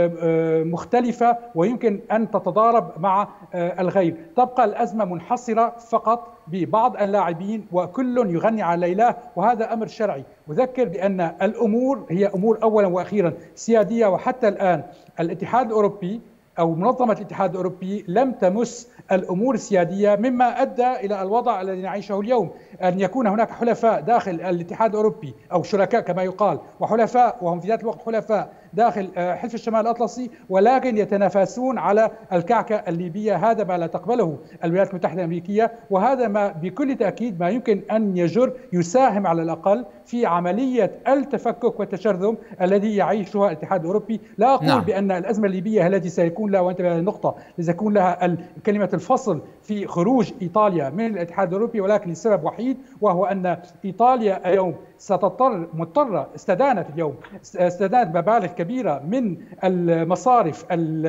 مختلفة ويمكن أن تتضارب مع الغير. تبقى الأزمة منحصرة فقط ببعض اللاعبين وكل يغني على ليلاه، وهذا أمر شرعي. أذكر بأن الأمور هي أمور أولا وأخيرا سيادية، وحتى الآن الاتحاد الأوروبي أو منظمة الاتحاد الأوروبي لم تمس الأمور السيادية، مما أدى إلى الوضع الذي نعيشه اليوم، أن يكون هناك حلفاء داخل الاتحاد الأوروبي أو شركاء كما يقال، وحلفاء وهم في ذات الوقت حلفاء داخل حلف الشمال الأطلسي، ولكن يتنافسون على الكعكة الليبية. هذا ما لا تقبله الولايات المتحدة الأمريكية، وهذا ما بكل تأكيد ما يمكن أن يجر يساهم على الأقل في عملية التفكك والتشرذم الذي يعيشها الاتحاد الأوروبي. لا أقول نعم. بأن الأزمة الليبية التي سيكون لها، وأنت بهذه النقطة، سيكون لها كلمة الفصل في خروج إيطاليا من الاتحاد الأوروبي، ولكن لسبب وحيد، وهو أن إيطاليا اليوم ستضطر مضطرة استدانت اليوم استدانت مبالغ كبيرة من المصارف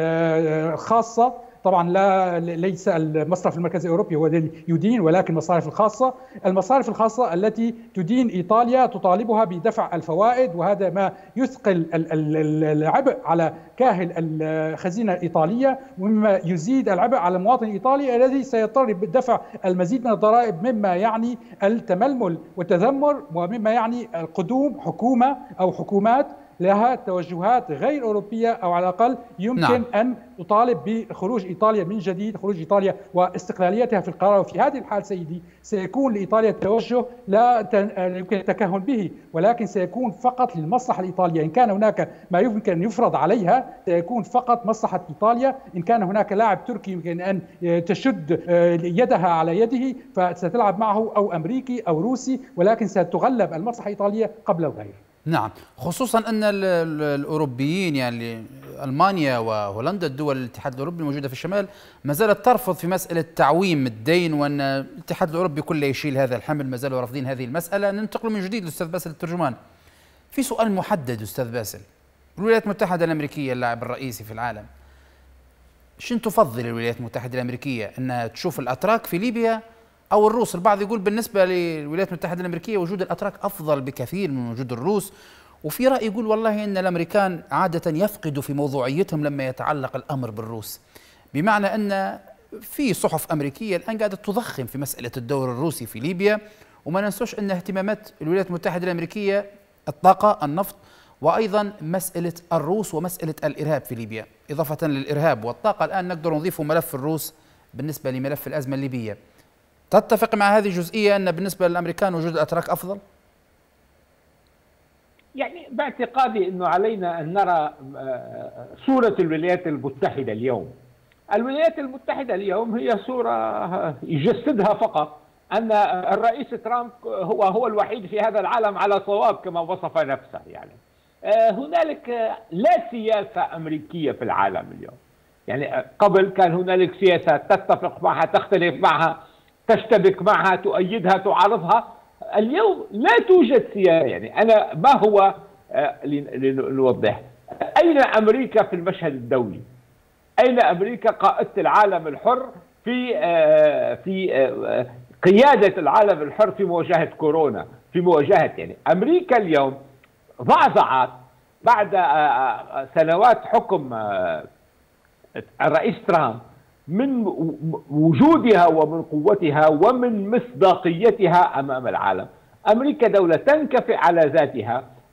الخاصة. طبعا لا ليس المصرف المركزي الأوروبي هو الذي يدين، ولكن المصارف الخاصة المصارف الخاصة التي تدين إيطاليا تطالبها بدفع الفوائد، وهذا ما يثقل العبء على كاهل الخزينة الإيطالية، ومما يزيد العبء على المواطن الإيطالي الذي سيضطر بدفع المزيد من الضرائب، مما يعني التململ والتذمر، ومما يعني قدوم حكومة أو حكومات لها توجهات غير أوروبية، أو على الأقل يمكن نعم. أن تطالب بخروج إيطاليا من جديد، خروج إيطاليا واستقلاليتها في القرار. وفي هذه الحال سيدي سيكون لإيطاليا توجه لا يمكن التكهن به، ولكن سيكون فقط للمصلحة الإيطالية. إن كان هناك ما يمكن أن يفرض عليها سيكون فقط مصلحة إيطاليا. إن كان هناك لاعب تركي يمكن أن تشد يدها على يده فستلعب معه، أو أمريكي أو روسي، ولكن ستغلب المصلحة الإيطالية قبل الغير. نعم، خصوصا أن الأوروبيين يعني ألمانيا وهولندا الدول الاتحاد الأوروبي الموجودة في الشمال ما زالت ترفض في مسألة تعويم الدين، وأن الاتحاد الأوروبي كله يشيل هذا الحمل. ما زالوا رافضين هذه المسألة. ننتقل من جديد للأستاذ باسل الترجمان. في سؤال محدد أستاذ باسل، الولايات المتحدة الأمريكية اللاعب الرئيسي في العالم، شن تفضل الولايات المتحدة الأمريكية أنها تشوف الأتراك في ليبيا أو الروس؟ البعض يقول بالنسبة للولايات المتحدة الأمريكية وجود الأتراك أفضل بكثير من وجود الروس، وفي رأي يقول والله أن الأمريكان عادة يفقدوا في موضوعيتهم لما يتعلق الأمر بالروس، بمعنى أن في صحف أمريكية الآن قاعدة تضخم في مسألة الدور الروسي في ليبيا. وما ننسوش أن اهتمامات الولايات المتحدة الأمريكية الطاقة، النفط، وأيضا مسألة الروس ومسألة الإرهاب في ليبيا. إضافة للإرهاب والطاقة الآن نقدر نضيف ملف الروس بالنسبة لملف الأزمة الليبية. تتفق مع هذه الجزئية أن بالنسبة للأمريكان وجود الأتراك أفضل؟ يعني باعتقادي أنه علينا أن نرى صورة الولايات المتحدة اليوم. الولايات المتحدة اليوم هي صورة يجسدها فقط أن الرئيس ترامب هو هو الوحيد في هذا العالم على صواب كما وصف نفسه. يعني هنالك لا سياسة أمريكية في العالم اليوم. يعني قبل كان هنالك سياسة تتفق معها، تختلف معها، تشتبك معها، تؤيدها، تعارضها. اليوم لا توجد سياسة. يعني أنا ما هو لنوضح، أين أمريكا في المشهد الدولي؟ أين أمريكا قائدة العالم الحر في في قيادة العالم الحر في مواجهة كورونا، في مواجهة يعني أمريكا اليوم ضعضعت بعد سنوات حكم الرئيس ترامب من وجودها ومن قوتها ومن مصداقيتها أمام العالم. أمريكا دولة تنكفئ على ذاتها.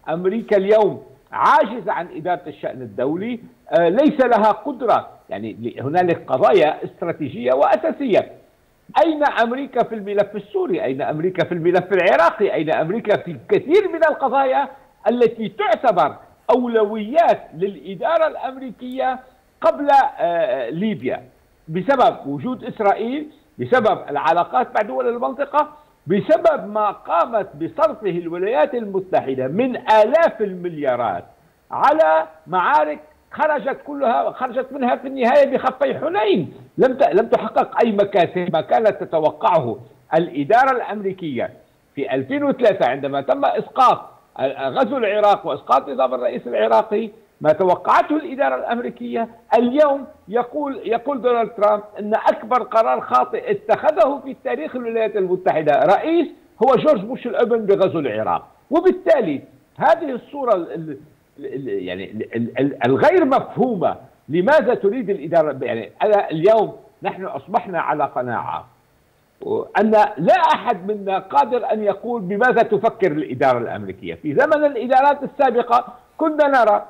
أمريكا اليوم عاجزة عن إدارة الشأن الدولي، ليس لها قدرة، يعني هنالك قضايا استراتيجية وأساسية. أين أمريكا في الملف السوري؟ أين أمريكا في الملف العراقي؟ أين أمريكا في كثير من القضايا التي تعتبر أولويات للإدارة الأمريكية قبل ليبيا، بسبب وجود إسرائيل، بسبب العلاقات مع دول المنطقة، بسبب ما قامت بصرفه الولايات المتحدة من آلاف المليارات على معارك خرجت كلها خرجت منها في النهاية بخفي حنين، لم لم تحقق أي مكاسب. ما كانت تتوقعه الإدارة الأمريكية في ألفين وثلاثة عندما تم إسقاط غزو العراق وإسقاط نظام الرئيس العراقي، ما توقعته الإدارة الأمريكية اليوم يقول يقول دونالد ترامب أن أكبر قرار خاطئ اتخذه في تاريخ الولايات المتحدة رئيس هو جورج بوش الابن بغزو العراق. وبالتالي هذه الصورة يعني الغير مفهومة لماذا تريد الإدارة، يعني اليوم نحن أصبحنا على قناعة أن لا أحد منا قادر أن يقول بماذا تفكر الإدارة الأمريكية. في زمن الإدارات السابقة كنا نرى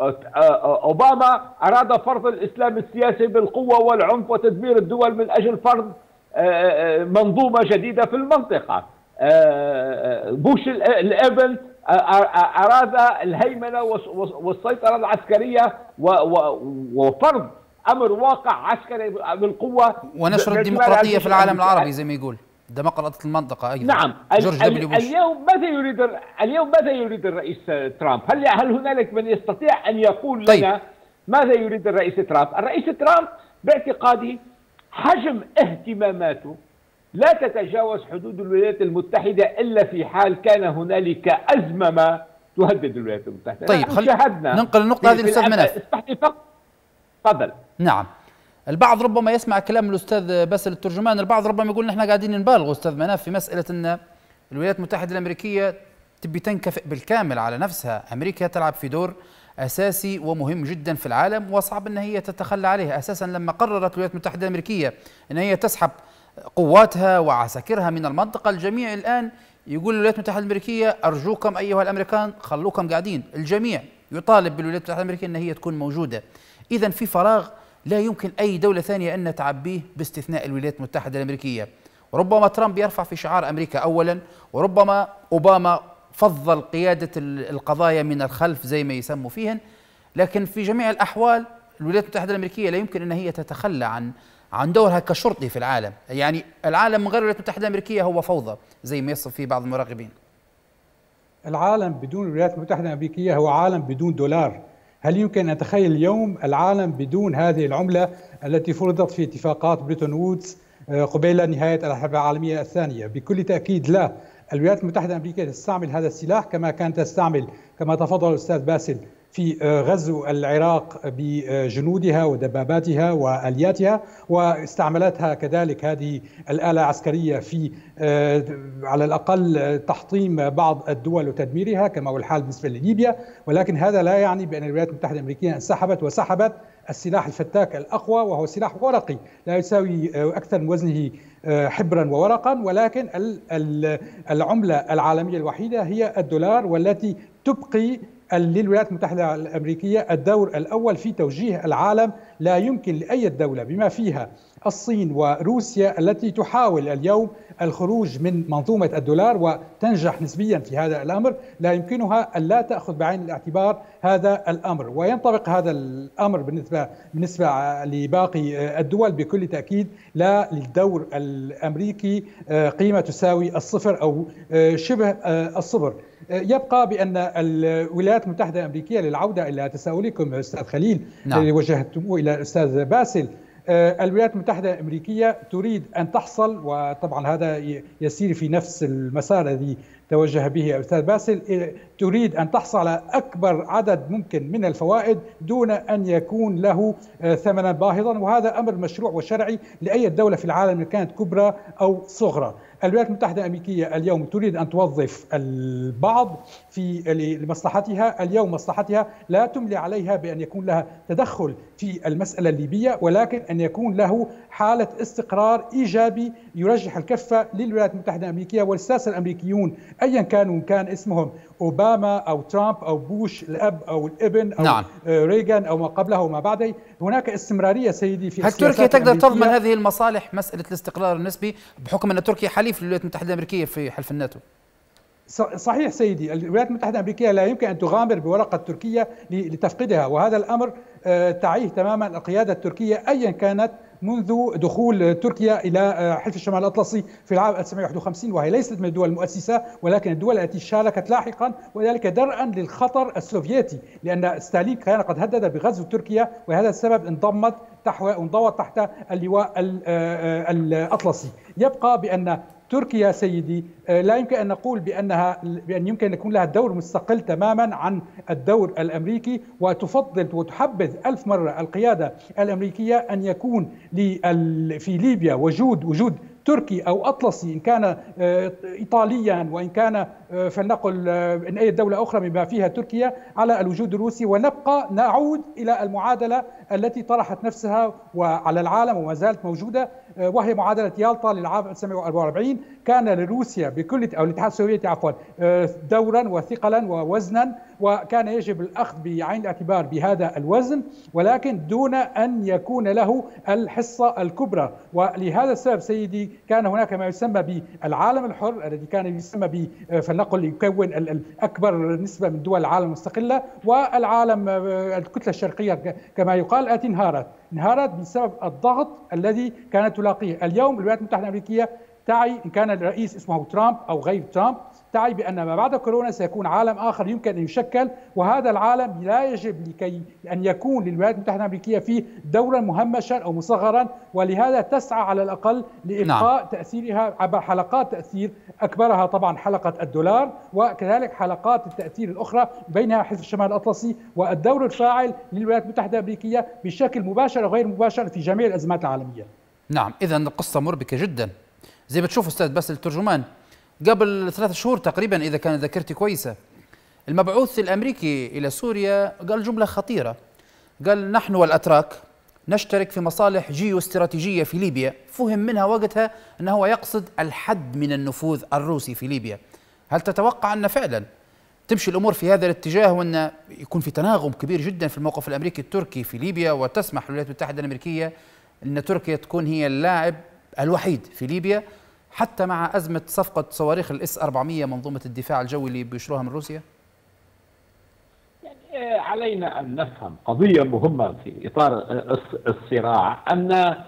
أوباما أراد فرض الإسلام السياسي بالقوة والعنف وتدمير الدول من أجل فرض منظومة جديدة في المنطقة. بوش الابن أراد الهيمنة والسيطرة العسكرية وفرض أمر واقع عسكري بالقوة ونشر الديمقراطية في العالم العربي زي ما يقول ديمقراطية المنطقة أيضا. نعم. جورج دبليو بوش. اليوم ماذا يريد اليوم ماذا يريد الرئيس ترامب؟ هل هل هنالك من يستطيع أن يقول طيب. لنا ماذا يريد الرئيس ترامب؟ الرئيس ترامب باعتقادي حجم اهتماماته لا تتجاوز حدود الولايات المتحدة إلا في حال كان هنالك أزمة ما تهدد الولايات المتحدة. طيب خلينا ننقل النقطة هذه للأستاذ مناف. اسمح لي فقط. تفضل. نعم. البعض ربما يسمع كلام الأستاذ باسل الترجمان، البعض ربما يقول نحن قاعدين نبالغ أستاذ مناف في مسألة أن الولايات المتحدة الأمريكية تبي تنكفئ بالكامل على نفسها. أمريكا تلعب في دور أساسي ومهم جدا في العالم وصعب أن هي تتخلى عليه. أساسا لما قررت الولايات المتحدة الأمريكية أن هي تسحب قواتها وعساكرها من المنطقة، الجميع الآن يقول الولايات المتحدة الأمريكية أرجوكم أيها الأمريكان خلوكم قاعدين. الجميع يطالب بالولايات المتحدة الأمريكية أن هي تكون موجودة. إذن في فراغ لا يمكن أي دولة ثانية أن تعبيه باستثناء الولايات المتحدة الأمريكية. وربما ترامب يرفع في شعار أمريكا أولا، وربما أوباما فضل قيادة القضايا من الخلف زي ما يسموا فيهن، لكن في جميع الأحوال الولايات المتحدة الأمريكية لا يمكن أن هي تتخلى عن عن دورها كشرطي في العالم. يعني العالم من غير الولايات المتحدة الأمريكية هو فوضى زي ما يصف فيه بعض المراقبين. العالم بدون الولايات المتحدة الأمريكية هو عالم بدون دولار. هل يمكن أن نتخيل اليوم العالم بدون هذه العملة التي فرضت في اتفاقات بريتون وودز قبيل نهاية الحرب العالمية الثانية؟ بكل تأكيد لا. الولايات المتحدة الأمريكية تستعمل هذا السلاح كما كانت تستعمل كما تفضل الأستاذ باسل في غزو العراق بجنودها ودباباتها وآلياتها، واستعملتها كذلك هذه الآلة العسكرية في على الأقل تحطيم بعض الدول وتدميرها كما هو الحال بالنسبة لليبيا. ولكن هذا لا يعني بأن الولايات المتحدة الأمريكية انسحبت وسحبت السلاح الفتاك الأقوى، وهو سلاح ورقي لا يساوي أكثر من وزنه حبرا وورقا، ولكن العملة العالمية الوحيدة هي الدولار، والتي تبقي للولايات المتحدة الأمريكية الدور الأول في توجيه العالم. لا يمكن لأي دولة بما فيها الصين وروسيا التي تحاول اليوم الخروج من منظومة الدولار وتنجح نسبيا في هذا الأمر، لا يمكنها أن لا تأخذ بعين الاعتبار هذا الأمر. وينطبق هذا الأمر بالنسبة بالنسبة لباقي الدول بكل تأكيد. لا للدور الأمريكي قيمة تساوي الصفر أو شبه الصفر. يبقى بأن الولايات المتحدة الأمريكية، للعودة إلى تساؤلكم أستاذ خليل نعم. الذي وجهتموه إلى الأستاذ باسل، الولايات المتحدة الأمريكية تريد أن تحصل، وطبعا هذا يسير في نفس المسار الذي توجه به الأستاذ باسل، تريد أن تحصل على أكبر عدد ممكن من الفوائد دون أن يكون له ثمنا باهظا، وهذا أمر مشروع وشرعي لأي دولة في العالم إن كانت كبرى أو صغرى. الولايات المتحدة الأمريكية اليوم تريد أن توظف البعض في لمصلحتها. اليوم مصلحتها لا تملي عليها بأن يكون لها تدخل في المسألة الليبية، ولكن أن يكون له حالة استقرار إيجابي يرجح الكفة للولايات المتحدة الأمريكية. والساسة الأمريكيون أيا كانوا، كان اسمهم أوباما أو ترامب أو بوش الأب أو الابن أو نعم. ريغان أو ما قبله وما بعده، هناك استمرارية سيدي في هل تركيا تقدر الأمريكية. تضمن هذه المصالح، مسألة الاستقرار النسبي، بحكم أن تركيا حليف للولايات المتحدة الأمريكية في حلف الناتو؟ صحيح سيدي، الولايات المتحدة الأمريكية لا يمكن أن تغامر بورقة تركيا لتفقدها، وهذا الأمر تعيه تماما القيادة التركية أيا كانت منذ دخول تركيا إلى حلف الشمال الأطلسي في العام ألف وتسعمائة وواحد وخمسين، وهي ليست من الدول المؤسسة ولكن الدول التي شاركت لاحقا، وذلك درءا للخطر السوفيتي، لأن ستالين كان قد هدد بغزو تركيا، وهذا السبب انضمت تحوى انضوت تحت اللواء الأطلسي. يبقى بأن تركيا سيدي لا يمكن أن نقول بأنها بأن يمكن أن يكون لها دور مستقل تماما عن الدور الأمريكي، وتفضل وتحبذ ألف مرة القيادة الأمريكية أن يكون في ليبيا وجود وجود تركي أو أطلسي، إن كان إيطاليا وإن كان فلنقل إن أي دولة أخرى بما فيها تركيا، على الوجود الروسي، ونبقى نعود إلى المعادلة التي طرحت نفسها وعلى العالم وما زالت موجودة، وهي معادلة يالطا للعام ألف وتسعمائة وأربعة وأربعين. كان لروسيا بكل أو الاتحاد السوفيتي عفوا دورا وثقلا ووزنا، وكان يجب الأخذ بعين الاعتبار بهذا الوزن، ولكن دون أن يكون له الحصة الكبرى. ولهذا السبب سيدي كان هناك ما يسمى بالعالم الحر، الذي كان يسمى ب فلنقل يكون الأكبر نسبة من دول العالم المستقلة، والعالم الكتلة الشرقية كما يقال التي انهارت انهارت بسبب الضغط الذي كانت تلاقيه. اليوم الولايات المتحدة الأمريكية تعي، إن كان الرئيس اسمه ترامب أو غير ترامب، تعي بأن ما بعد كورونا سيكون عالم آخر يمكن أن يشكل، وهذا العالم لا يجب لكي أن يكون للولايات المتحدة الأمريكية فيه دورا مهمشا أو مصغرا، ولهذا تسعى على الأقل لإبقاء نعم. تأثيرها عبر حلقات تأثير، أكبرها طبعا حلقة الدولار، وكذلك حلقات التأثير الأخرى بينها حلف الشمال الأطلسي، والدور الفاعل للولايات المتحدة الأمريكية بشكل مباشر وغير مباشر في جميع الأزمات العالمية. نعم، إذا القصة مربكة جدا زي ما تشوف أستاذ باسل الترجمان. قبل ثلاث شهور تقريبا إذا كانت ذاكرتي كويسة، المبعوث الأمريكي إلى سوريا قال جملة خطيرة، قال نحن والأتراك نشترك في مصالح جيو استراتيجية في ليبيا. فهم منها وقتها أنه يقصد الحد من النفوذ الروسي في ليبيا. هل تتوقع أن فعلا تمشي الأمور في هذا الاتجاه، وأن يكون في تناغم كبير جدا في الموقف الأمريكي التركي في ليبيا، وتسمح للولايات المتحدة الأمريكية أن تركيا تكون هي اللاعب الوحيد في ليبيا، حتى مع أزمة صفقة صواريخ الاس أربعمائة منظومة الدفاع الجوي اللي بيشروها من روسيا؟ يعني علينا أن نفهم قضية مهمة في إطار الصراع، أن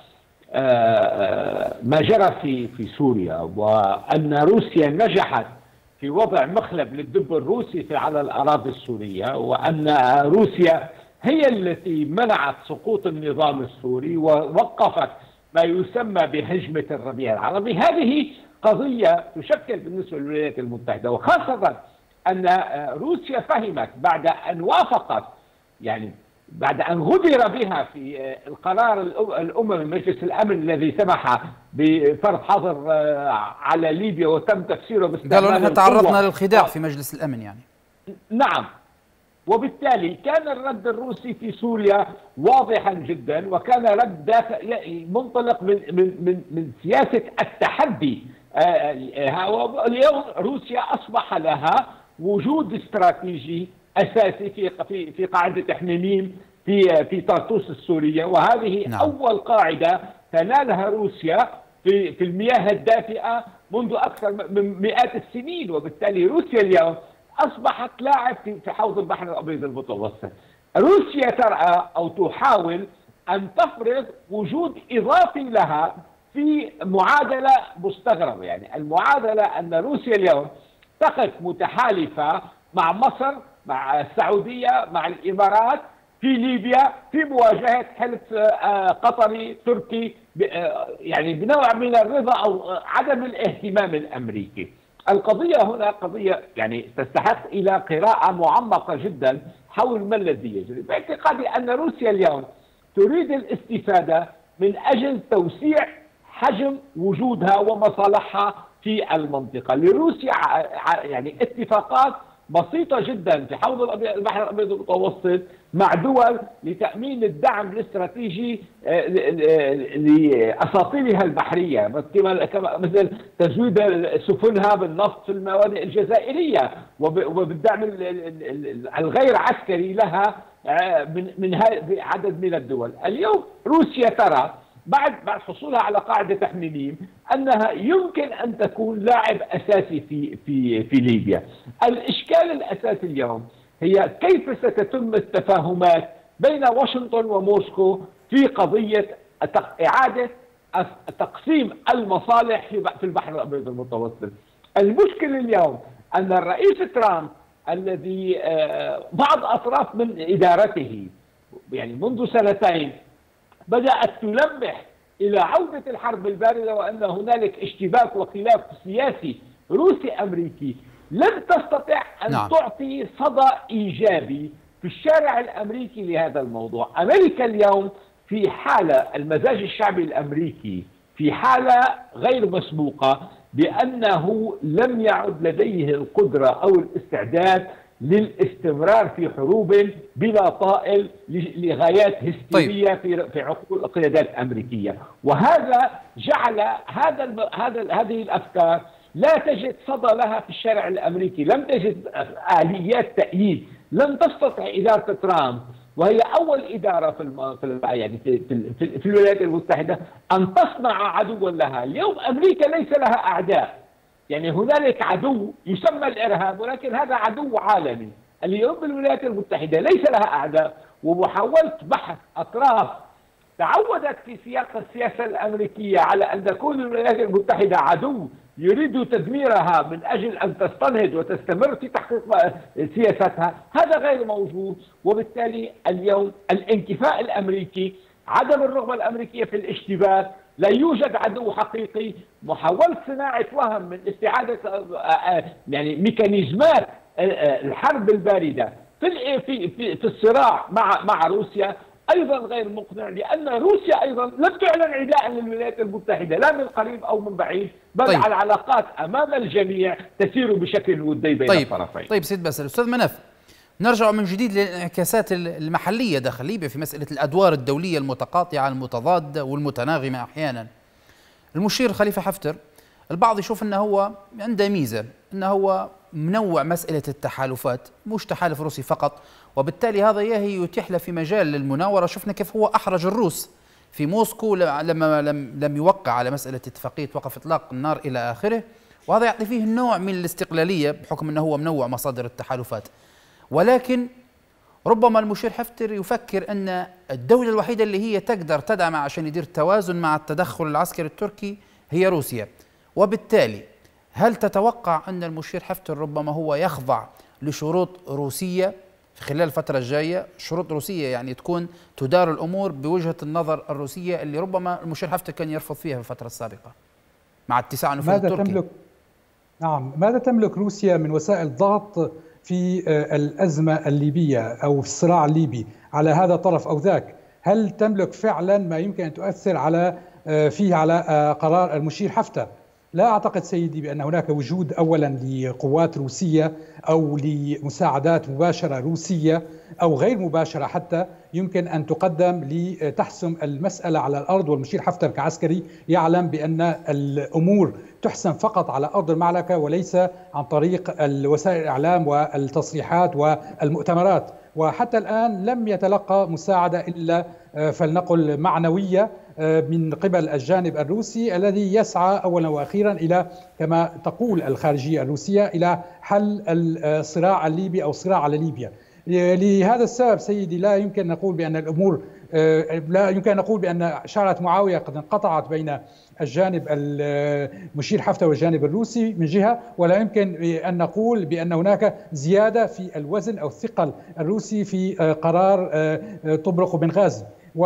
ما جرى في في سوريا، وأن روسيا نجحت في وضع مخلب للدب الروسي في على الأراضي السورية، وأن روسيا هي التي منعت سقوط النظام السوري ووقفت ما يسمى بهجمة الربيع العربي. هذه قضية تشكل بالنسبة للولايات المتحدة، وخاصة أن روسيا فهمت بعد أن وافقت، يعني بعد أن غدر بها في القرار الأممي مجلس الأمن الذي سمح بفرض حظر على ليبيا وتم تفسيره باستعمال قالوا نحن تعرضنا للخداع في مجلس الأمن يعني. نعم، وبالتالي كان الرد الروسي في سوريا واضحا جدا، وكان رد دافع منطلق من من من من سياسه التحدي. اليوم روسيا اصبح لها وجود استراتيجي اساسي في في في قاعده حميميم في في طرطوس السوريه، وهذه نعم. اول قاعده تنالها روسيا في في المياه الدافئه منذ اكثر من مئات السنين، وبالتالي روسيا اليوم أصبحت لاعب في حوض البحر الأبيض المتوسط. روسيا ترى أو تحاول أن تفرض وجود إضافي لها في معادلة مستغربة، يعني المعادلة أن روسيا اليوم تقف متحالفة مع مصر، مع السعودية، مع الإمارات في ليبيا في مواجهة حلف قطري تركي، يعني بنوع من الرضا أو عدم الاهتمام الأمريكي. القضية هنا قضية يعني تستحق إلى قراءة معمقة جدا حول ما الذي يجري. باعتقادي أن روسيا اليوم تريد الاستفادة من أجل توسيع حجم وجودها ومصالحها في المنطقة. لروسيا يعني اتفاقات بسيطة جدا في حوض البحر الأبيض المتوسط مع دول لتأمين الدعم الاستراتيجي لأساطيلها البحرية، مثل تزويد سفنها بالنفط في الموانئ الجزائرية وبالدعم الغير عسكري لها من عدد من الدول. اليوم روسيا ترى بعد بعد حصولها على قاعدة تحميلية أنها يمكن أن تكون لاعب أساسي في في في ليبيا. الإشكال الأساسي اليوم هي كيف ستتم التفاهمات بين واشنطن وموسكو في قضية إعادة تقسيم المصالح في البحر الأبيض المتوسط. المشكلة اليوم أن الرئيس ترامب الذي بعض أطراف من إدارته يعني منذ سنتين بدأت تلمح إلى عودة الحرب الباردة وأن هنالك اشتباك وخلاف سياسي روسي أمريكي، لن تستطيع أن نعم. تعطي صدى إيجابي في الشارع الأمريكي لهذا الموضوع. أمريكا اليوم في حالة، المزاج الشعبي الأمريكي في حالة غير مسبوقة بأنه لم يعد لديه القدرة أو الاستعداد للاستمرار في حروب بلا طائل لغايات هستيرية طيب. في عقول القيادات الأمريكية، وهذا جعل هذا هذا هذه الأفكار لا تجد صدى لها في الشارع الأمريكي، لم تجد آليات تأييد، لن تستطيع إدارة ترامب وهي أول إدارة في الم... في يعني في, في, في الولايات المتحدة أن تصنع عدوا لها. اليوم أمريكا ليس لها أعداء، يعني هنالك عدو يسمى الإرهاب ولكن هذا عدو عالمي. اليوم بالولايات المتحدة ليس لها أعداء، ومحاولة بحث أطراف تعودت في سياق السياسة الأمريكية على أن تكون الولايات المتحدة عدو يريد تدميرها من أجل أن تستنهض وتستمر في تحقيق سياستها، هذا غير موجود. وبالتالي اليوم الانكفاء الأمريكي، عدم الرغبة الأمريكية في الاشتباك، لا يوجد عدو حقيقي. محاولة صناعة وهم من استعادة يعني ميكانيزمات الحرب الباردة في في في الصراع مع مع روسيا ايضا غير مقنع، لان روسيا ايضا لم تعلن عداء للولايات المتحدة لا من قريب او من بعيد، بل طيب. العلاقات امام الجميع تسير بشكل ودي بين طيب. الطرفين. طيب سيد باسل، استاذ منف، نرجع من جديد للانعكاسات المحلية داخل ليبيا في مسألة الأدوار الدولية المتقاطعة المتضادة والمتناغمة أحيانا. المشير خليفة حفتر البعض يشوف أنه هو عنده ميزة، أنه هو منوع مسألة التحالفات، مش تحالف روسي فقط، وبالتالي هذا ياهي يتيح له في مجال للمناورة. شفنا كيف هو أحرج الروس في موسكو لما لم لم يوقع على مسألة اتفاقية وقف إطلاق النار إلى آخره، وهذا يعطي فيه نوع من الاستقلالية بحكم أنه هو منوع مصادر التحالفات. ولكن ربما المشير حفتر يفكر أن الدولة الوحيدة اللي هي تقدر تدعم عشان يدير توازن مع التدخل العسكري التركي هي روسيا، وبالتالي هل تتوقع أن المشير حفتر ربما هو يخضع لشروط روسية في خلال الفترة الجاية، شروط روسية يعني تكون تدار الأمور بوجهة النظر الروسية اللي ربما المشير حفتر كان يرفض فيها في الفترة السابقة مع اتساع نفوذ التركي؟ تملك نعم ماذا تملك روسيا من وسائل ضغط في الأزمة الليبية أو في الصراع الليبي على هذا الطرف أو ذاك؟ هل تملك فعلا ما يمكن أن تؤثر على فيه على قرار المشير حفتر؟ لا أعتقد سيدي بأن هناك وجود أولا لقوات روسية أو لمساعدات مباشرة روسية أو غير مباشرة حتى يمكن أن تقدم لتحسم المسألة على الأرض. والمشير حفتر كعسكري يعلم بأن الأمور تحسم فقط على أرض المعركة وليس عن طريق وسائل الإعلام والتصريحات والمؤتمرات. وحتى الآن لم يتلقى مساعدة إلا فلنقل معنوية من قبل الجانب الروسي الذي يسعى أولا وأخيرا إلى كما تقول الخارجية الروسية إلى حل الصراع الليبي أو الصراع على ليبيا. لهذا السبب سيدي لا يمكن نقول بأن الأمور لا يمكن أن نقول بأن شعرة معاوية قد انقطعت بين الجانب المشير حفتر والجانب الروسي من جهة، ولا يمكن أن نقول بأن هناك زيادة في الوزن أو الثقل الروسي في قرار طبرق وبنغازي.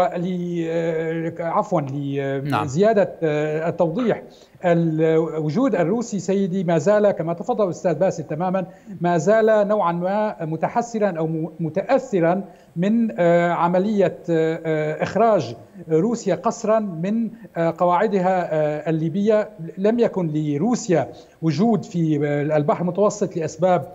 ولي عفوا لزيادة التوضيح، الوجود الروسي سيدي ما زال كما تفضل الأستاذ باسل تماما ما زال نوعا ما متحسرا أو متأثرا من عملية إخراج روسيا قسرا من قواعدها الليبية. لم يكن لروسيا وجود في البحر المتوسط لأسباب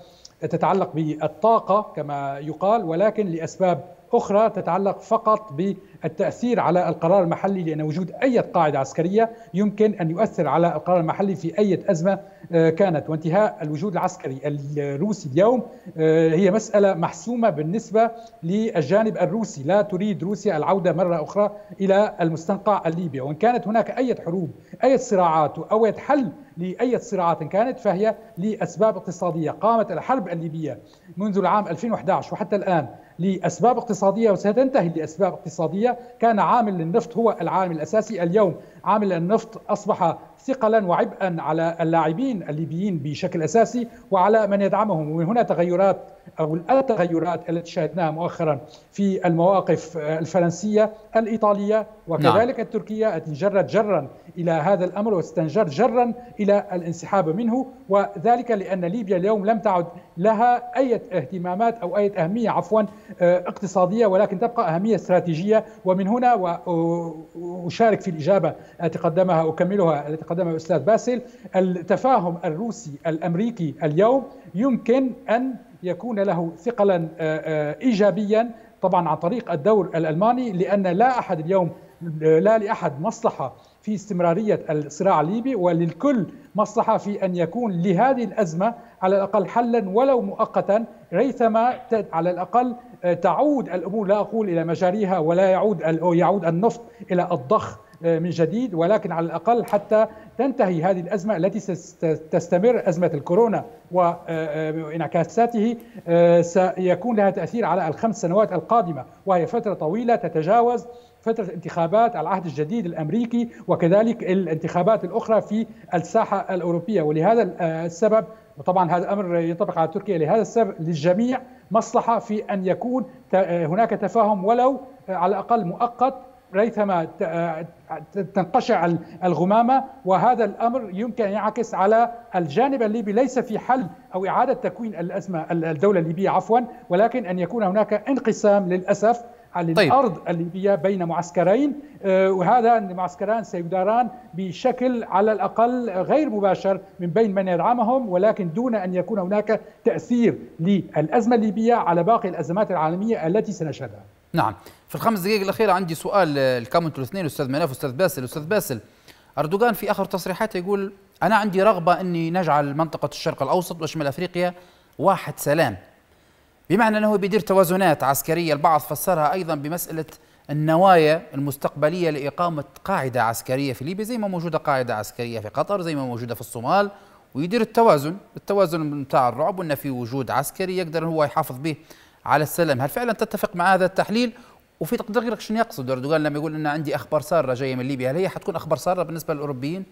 تتعلق بالطاقة كما يقال، ولكن لأسباب أخرى تتعلق فقط بالتأثير على القرار المحلي، لأن وجود أي قاعدة عسكرية يمكن أن يؤثر على القرار المحلي في أي أزمة كانت. وانتهاء الوجود العسكري الروسي اليوم هي مسألة محسومة بالنسبة للجانب الروسي، لا تريد روسيا العودة مرة أخرى إلى المستنقع الليبي. وإن كانت هناك أي حروب أي صراعات أو أي حل لأي صراعات كانت فهي لأسباب اقتصادية. قامت الحرب الليبية منذ العام ألفين وأحد عشر وحتى الآن لأسباب اقتصادية وستنتهي لأسباب اقتصادية. كان عامل النفط هو العامل الأساسي، اليوم عامل النفط أصبح ثقلا وعبئا على اللاعبين الليبيين بشكل أساسي وعلى من يدعمهم. ومن هنا تغيرات أو التغيرات التي شاهدناها مؤخرا في المواقف الفرنسية الإيطالية وكذلك نعم. التركية التي جرت جرا إلى هذا الأمر واستنجر جرا إلى الانسحاب منه، وذلك لأن ليبيا اليوم لم تعد لها أي اهتمامات أو أي أهمية عفوا اقتصادية، ولكن تبقى أهمية استراتيجية. ومن هنا وأشارك في الإجابة التي قدمها أكملها التي قدمها الأستاذ باسل، التفاهم الروسي الأمريكي اليوم يمكن أن يكون له ثقلا إيجابيا طبعا عن طريق الدور الألماني، لأن لا أحد اليوم لا لأحد مصلحة في استمرارية الصراع الليبي، وللكل مصلحة في أن يكون لهذه الأزمة على الأقل حلا ولو مؤقتا، ريثما على الأقل تعود الأمور لا أقول إلى مجاريها ولا يعود يعود النفط إلى الضخ من جديد، ولكن على الأقل حتى تنتهي هذه الأزمة التي ستستمر، أزمة الكورونا وانعكاساته سيكون لها تأثير على الخمس سنوات القادمة، وهي فترة طويلة تتجاوز فترة انتخابات العهد الجديد الأمريكي وكذلك الانتخابات الأخرى في الساحة الأوروبية. ولهذا السبب، وطبعا هذا الأمر ينطبق على تركيا، لهذا السبب للجميع مصلحة في أن يكون هناك تفاهم ولو على الأقل مؤقت ريثما تنقشع الغمامة. وهذا الأمر يمكن أن ينعكس على الجانب الليبي، ليس في حل أو إعادة تكوين الأزمة الدولة الليبية عفوا، ولكن أن يكون هناك انقسام للأسف على طيب. الأرض الليبية بين معسكرين، وهذا المعسكران سيداران بشكل على الأقل غير مباشر من بين من يدعمهم، ولكن دون أن يكون هناك تأثير للأزمة الليبية على باقي الأزمات العالمية التي سنشهدها. نعم. في الخمس دقائق الأخيرة عندي سؤال لكم انتم الاثنين، أستاذ مناف وأستاذ باسل. أستاذ باسل، أردوغان في آخر تصريحاته يقول أنا عندي رغبة أني نجعل منطقة الشرق الأوسط وشمال أفريقيا واحد سلام، بمعنى أنه بيدير توازنات عسكرية. البعض فسرها أيضا بمسألة النوايا المستقبلية لإقامة قاعدة عسكرية في ليبيا، زي ما موجودة قاعدة عسكرية في قطر، زي ما موجودة في الصومال، ويدير التوازن التوازن بتاع الرعب، وأن في وجود عسكري يقدر هو يحافظ به على السلام. هل فعلا تتفق مع هذا التحليل؟ وفي تقديرك شنو يقصد أردوغان لما يقول أن عندي أخبار سارة جاية من ليبيا؟ هل هي حتكون أخبار سارة بالنسبة للأوروبيين؟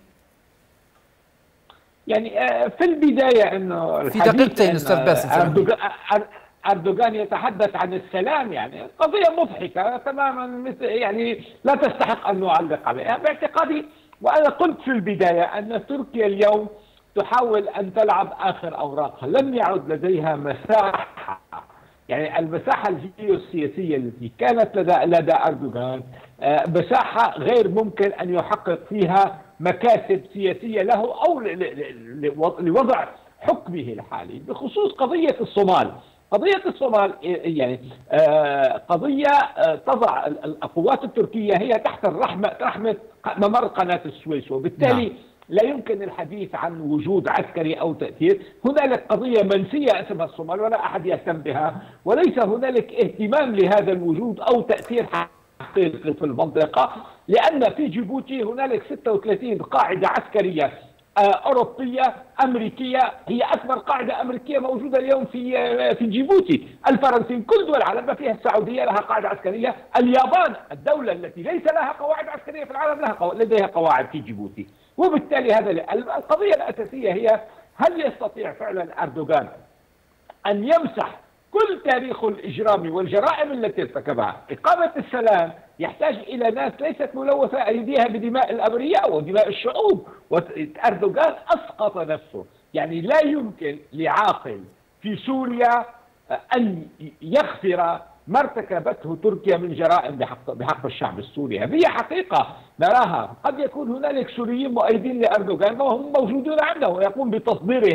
يعني في البداية أنه في دقيقتين أستاذ باسل، أردوغان يتحدث عن السلام، يعني قضية مضحكة تماما، يعني لا تستحق أن نعلق عليها باعتقادي. وأنا قلت في البداية أن تركيا اليوم تحاول أن تلعب آخر أوراقها، لم يعد لديها مساحة، يعني المساحة الجيوسياسية التي كانت لدى لدى أردوغان مساحة غير ممكن أن يحقق فيها مكاسب سياسية له أو لوضع حكمه الحالي. بخصوص قضية الصومال، قضية الصومال يعني قضية تضع القوات التركية هي تحت الرحمة رحمة ممر قناة السويس، وبالتالي نعم. لا يمكن الحديث عن وجود عسكري أو تأثير. هنالك قضية منسية اسمها الصومال ولا أحد يهتم بها، وليس هنالك اهتمام لهذا الوجود أو تأثير حقيقي في المنطقة، لأن في جيبوتي هنالك ستة وثلاثين قاعدة عسكرية أوروبية أمريكية، هي أكبر قاعدة أمريكية موجودة اليوم في في جيبوتي. الفرنسيين كل دول العالم ما فيها، السعودية لها قاعدة عسكرية، اليابان الدولة التي ليس لها قواعد عسكرية في العالم لها قو... لديها قواعد في جيبوتي. وبالتالي هذا القضية الأساسية هي هل يستطيع فعلا أردوغان أن يمسح كل تاريخه الإجرامي والجرائم التي ارتكبها؟ إقامة السلام يحتاج إلى ناس ليست ملوثة أيديها بدماء الأبرياء ودماء الشعوب، وأردوغان أسقط نفسه. يعني لا يمكن لعاقل في سوريا أن يغفر ما ارتكبته تركيا من جرائم بحق بحق الشعب السوري. هذه حقيقة نراها. قد يكون هنالك سوريين مؤيدين لأردوغان وهم موجودون عنده ويقوم بتصديرهم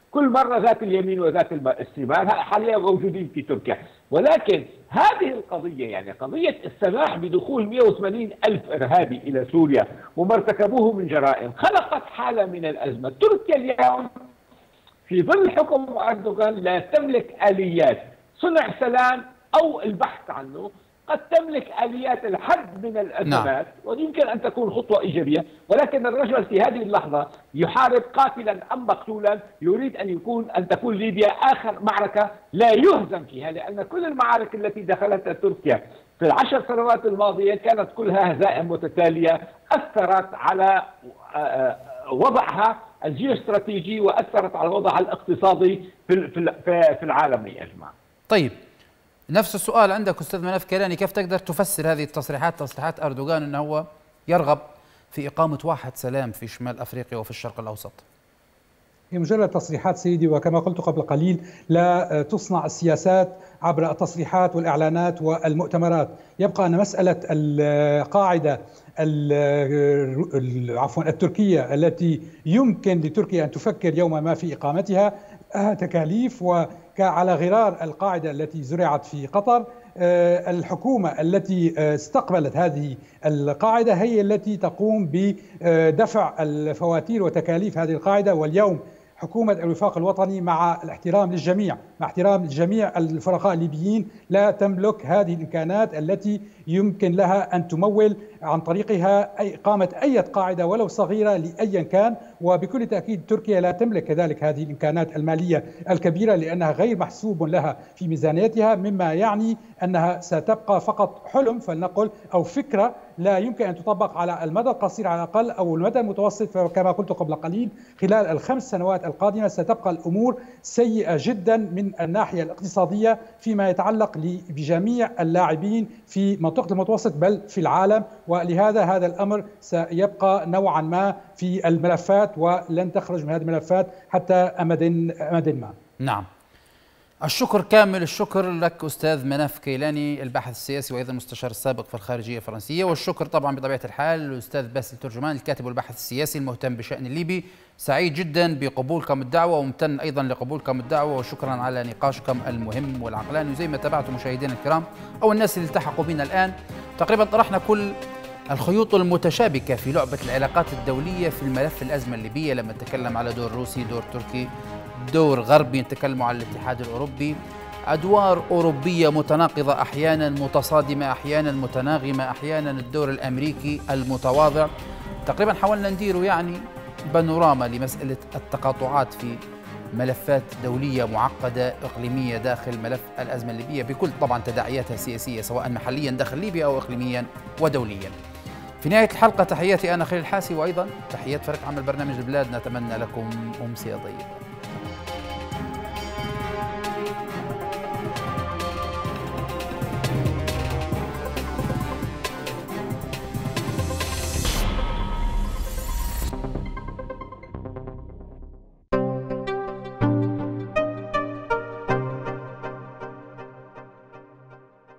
كل مرة ذات اليمين وذات الشمال حاليا موجودين في تركيا. ولكن هذه القضية يعني قضية السماح بدخول مئة وثمانين ألف إرهابي إلى سوريا وما ارتكبوه من جرائم خلقت حالة من الأزمة. تركيا اليوم في ظل حكم أردوغان لا تملك آليات صنع سلام أو البحث عنه، قد تملك آليات الحد من الأزمات. نعم. ويمكن أن تكون خطوة إيجابية، ولكن الرجل في هذه اللحظة يحارب قاتلا أم مقتولا، يريد أن يكون أن تكون ليبيا آخر معركة لا يهزم فيها، لأن كل المعارك التي دخلتها تركيا في العشر سنوات الماضية كانت كلها هزائم متتالية أثرت على وضعها الجيوستراتيجي وأثرت على وضعها الاقتصادي في في العالم يا جماعة. طيب، نفس السؤال عندك أستاذ مناف كيلاني، كيف تقدر تفسر هذه التصريحات تصريحات أردوغان أنه هو يرغب في إقامة واحد سلام في شمال أفريقيا وفي الشرق الأوسط؟ هي مجرد تصريحات سيدي، وكما قلت قبل قليل لا تصنع السياسات عبر التصريحات والإعلانات والمؤتمرات. يبقى أن مسألة القاعدة عفوا التركية التي يمكن لتركيا أن تفكر يوما ما في إقامتها تكاليف، وعلى غرار القاعدة التي زرعت في قطر. الحكومة التي استقبلت هذه القاعدة هي التي تقوم بدفع الفواتير وتكاليف هذه القاعدة. واليوم حكومة الوفاق الوطني مع الاحترام للجميع مع احترام لجميع الفرقاء الليبيين لا تملك هذه الإمكانات التي يمكن لها أن تمول عن طريقها إقامة أي قاعدة ولو صغيرة لأيا كان. وبكل تأكيد تركيا لا تملك كذلك هذه الإمكانات المالية الكبيرة، لأنها غير محسوب لها في ميزانيتها، مما يعني أنها ستبقى فقط حلم فلنقل أو فكرة لا يمكن أن تطبق على المدى القصير على الأقل أو المدى المتوسط. فكما قلت قبل قليل خلال الخمس سنوات القادمة ستبقى الأمور سيئة جدا من الناحية الاقتصادية فيما يتعلق بجميع اللاعبين في منطقة المتوسط بل في العالم. ولهذا هذا الأمر سيبقى نوعا ما في الملفات ولن تخرج من هذه الملفات حتى أمد أمد ما. نعم، الشكر كامل الشكر لك أستاذ مناف كيلاني الباحث السياسي وأيضا المستشار السابق في الخارجية الفرنسية، والشكر طبعا بطبيعة الحال الأستاذ باسل ترجمان الكاتب والباحث السياسي المهتم بشأن الليبي. سعيد جدا بقبولكم الدعوة وممتن أيضا لقبولكم الدعوة، وشكرا على نقاشكم المهم والعقلاني. وزي ما تابعتم مشاهدينا الكرام أو الناس اللي التحقوا بنا الآن، تقريبا طرحنا كل الخيوط المتشابكة في لعبة العلاقات الدولية في الملف الأزمة الليبية، لما نتكلم على دور روسي، دور تركي، دور غربي، نتكلم على الاتحاد الأوروبي، أدوار أوروبية متناقضة أحيانا، متصادمة أحيانا، متناغمة أحيانا، الدور الأمريكي المتواضع. تقريبا حاولنا ندير يعني بانوراما لمسألة التقاطعات في ملفات دولية معقدة إقليمية داخل ملف الأزمة الليبية بكل طبعا تداعياتها السياسية سواء محليا داخل ليبيا أو إقليميا ودوليا. في نهاية الحلقة تحياتي أنا خليل الحاسي، وأيضا تحيات فريق عمل برنامج البلاد، نتمنى لكم أمسية طيبة.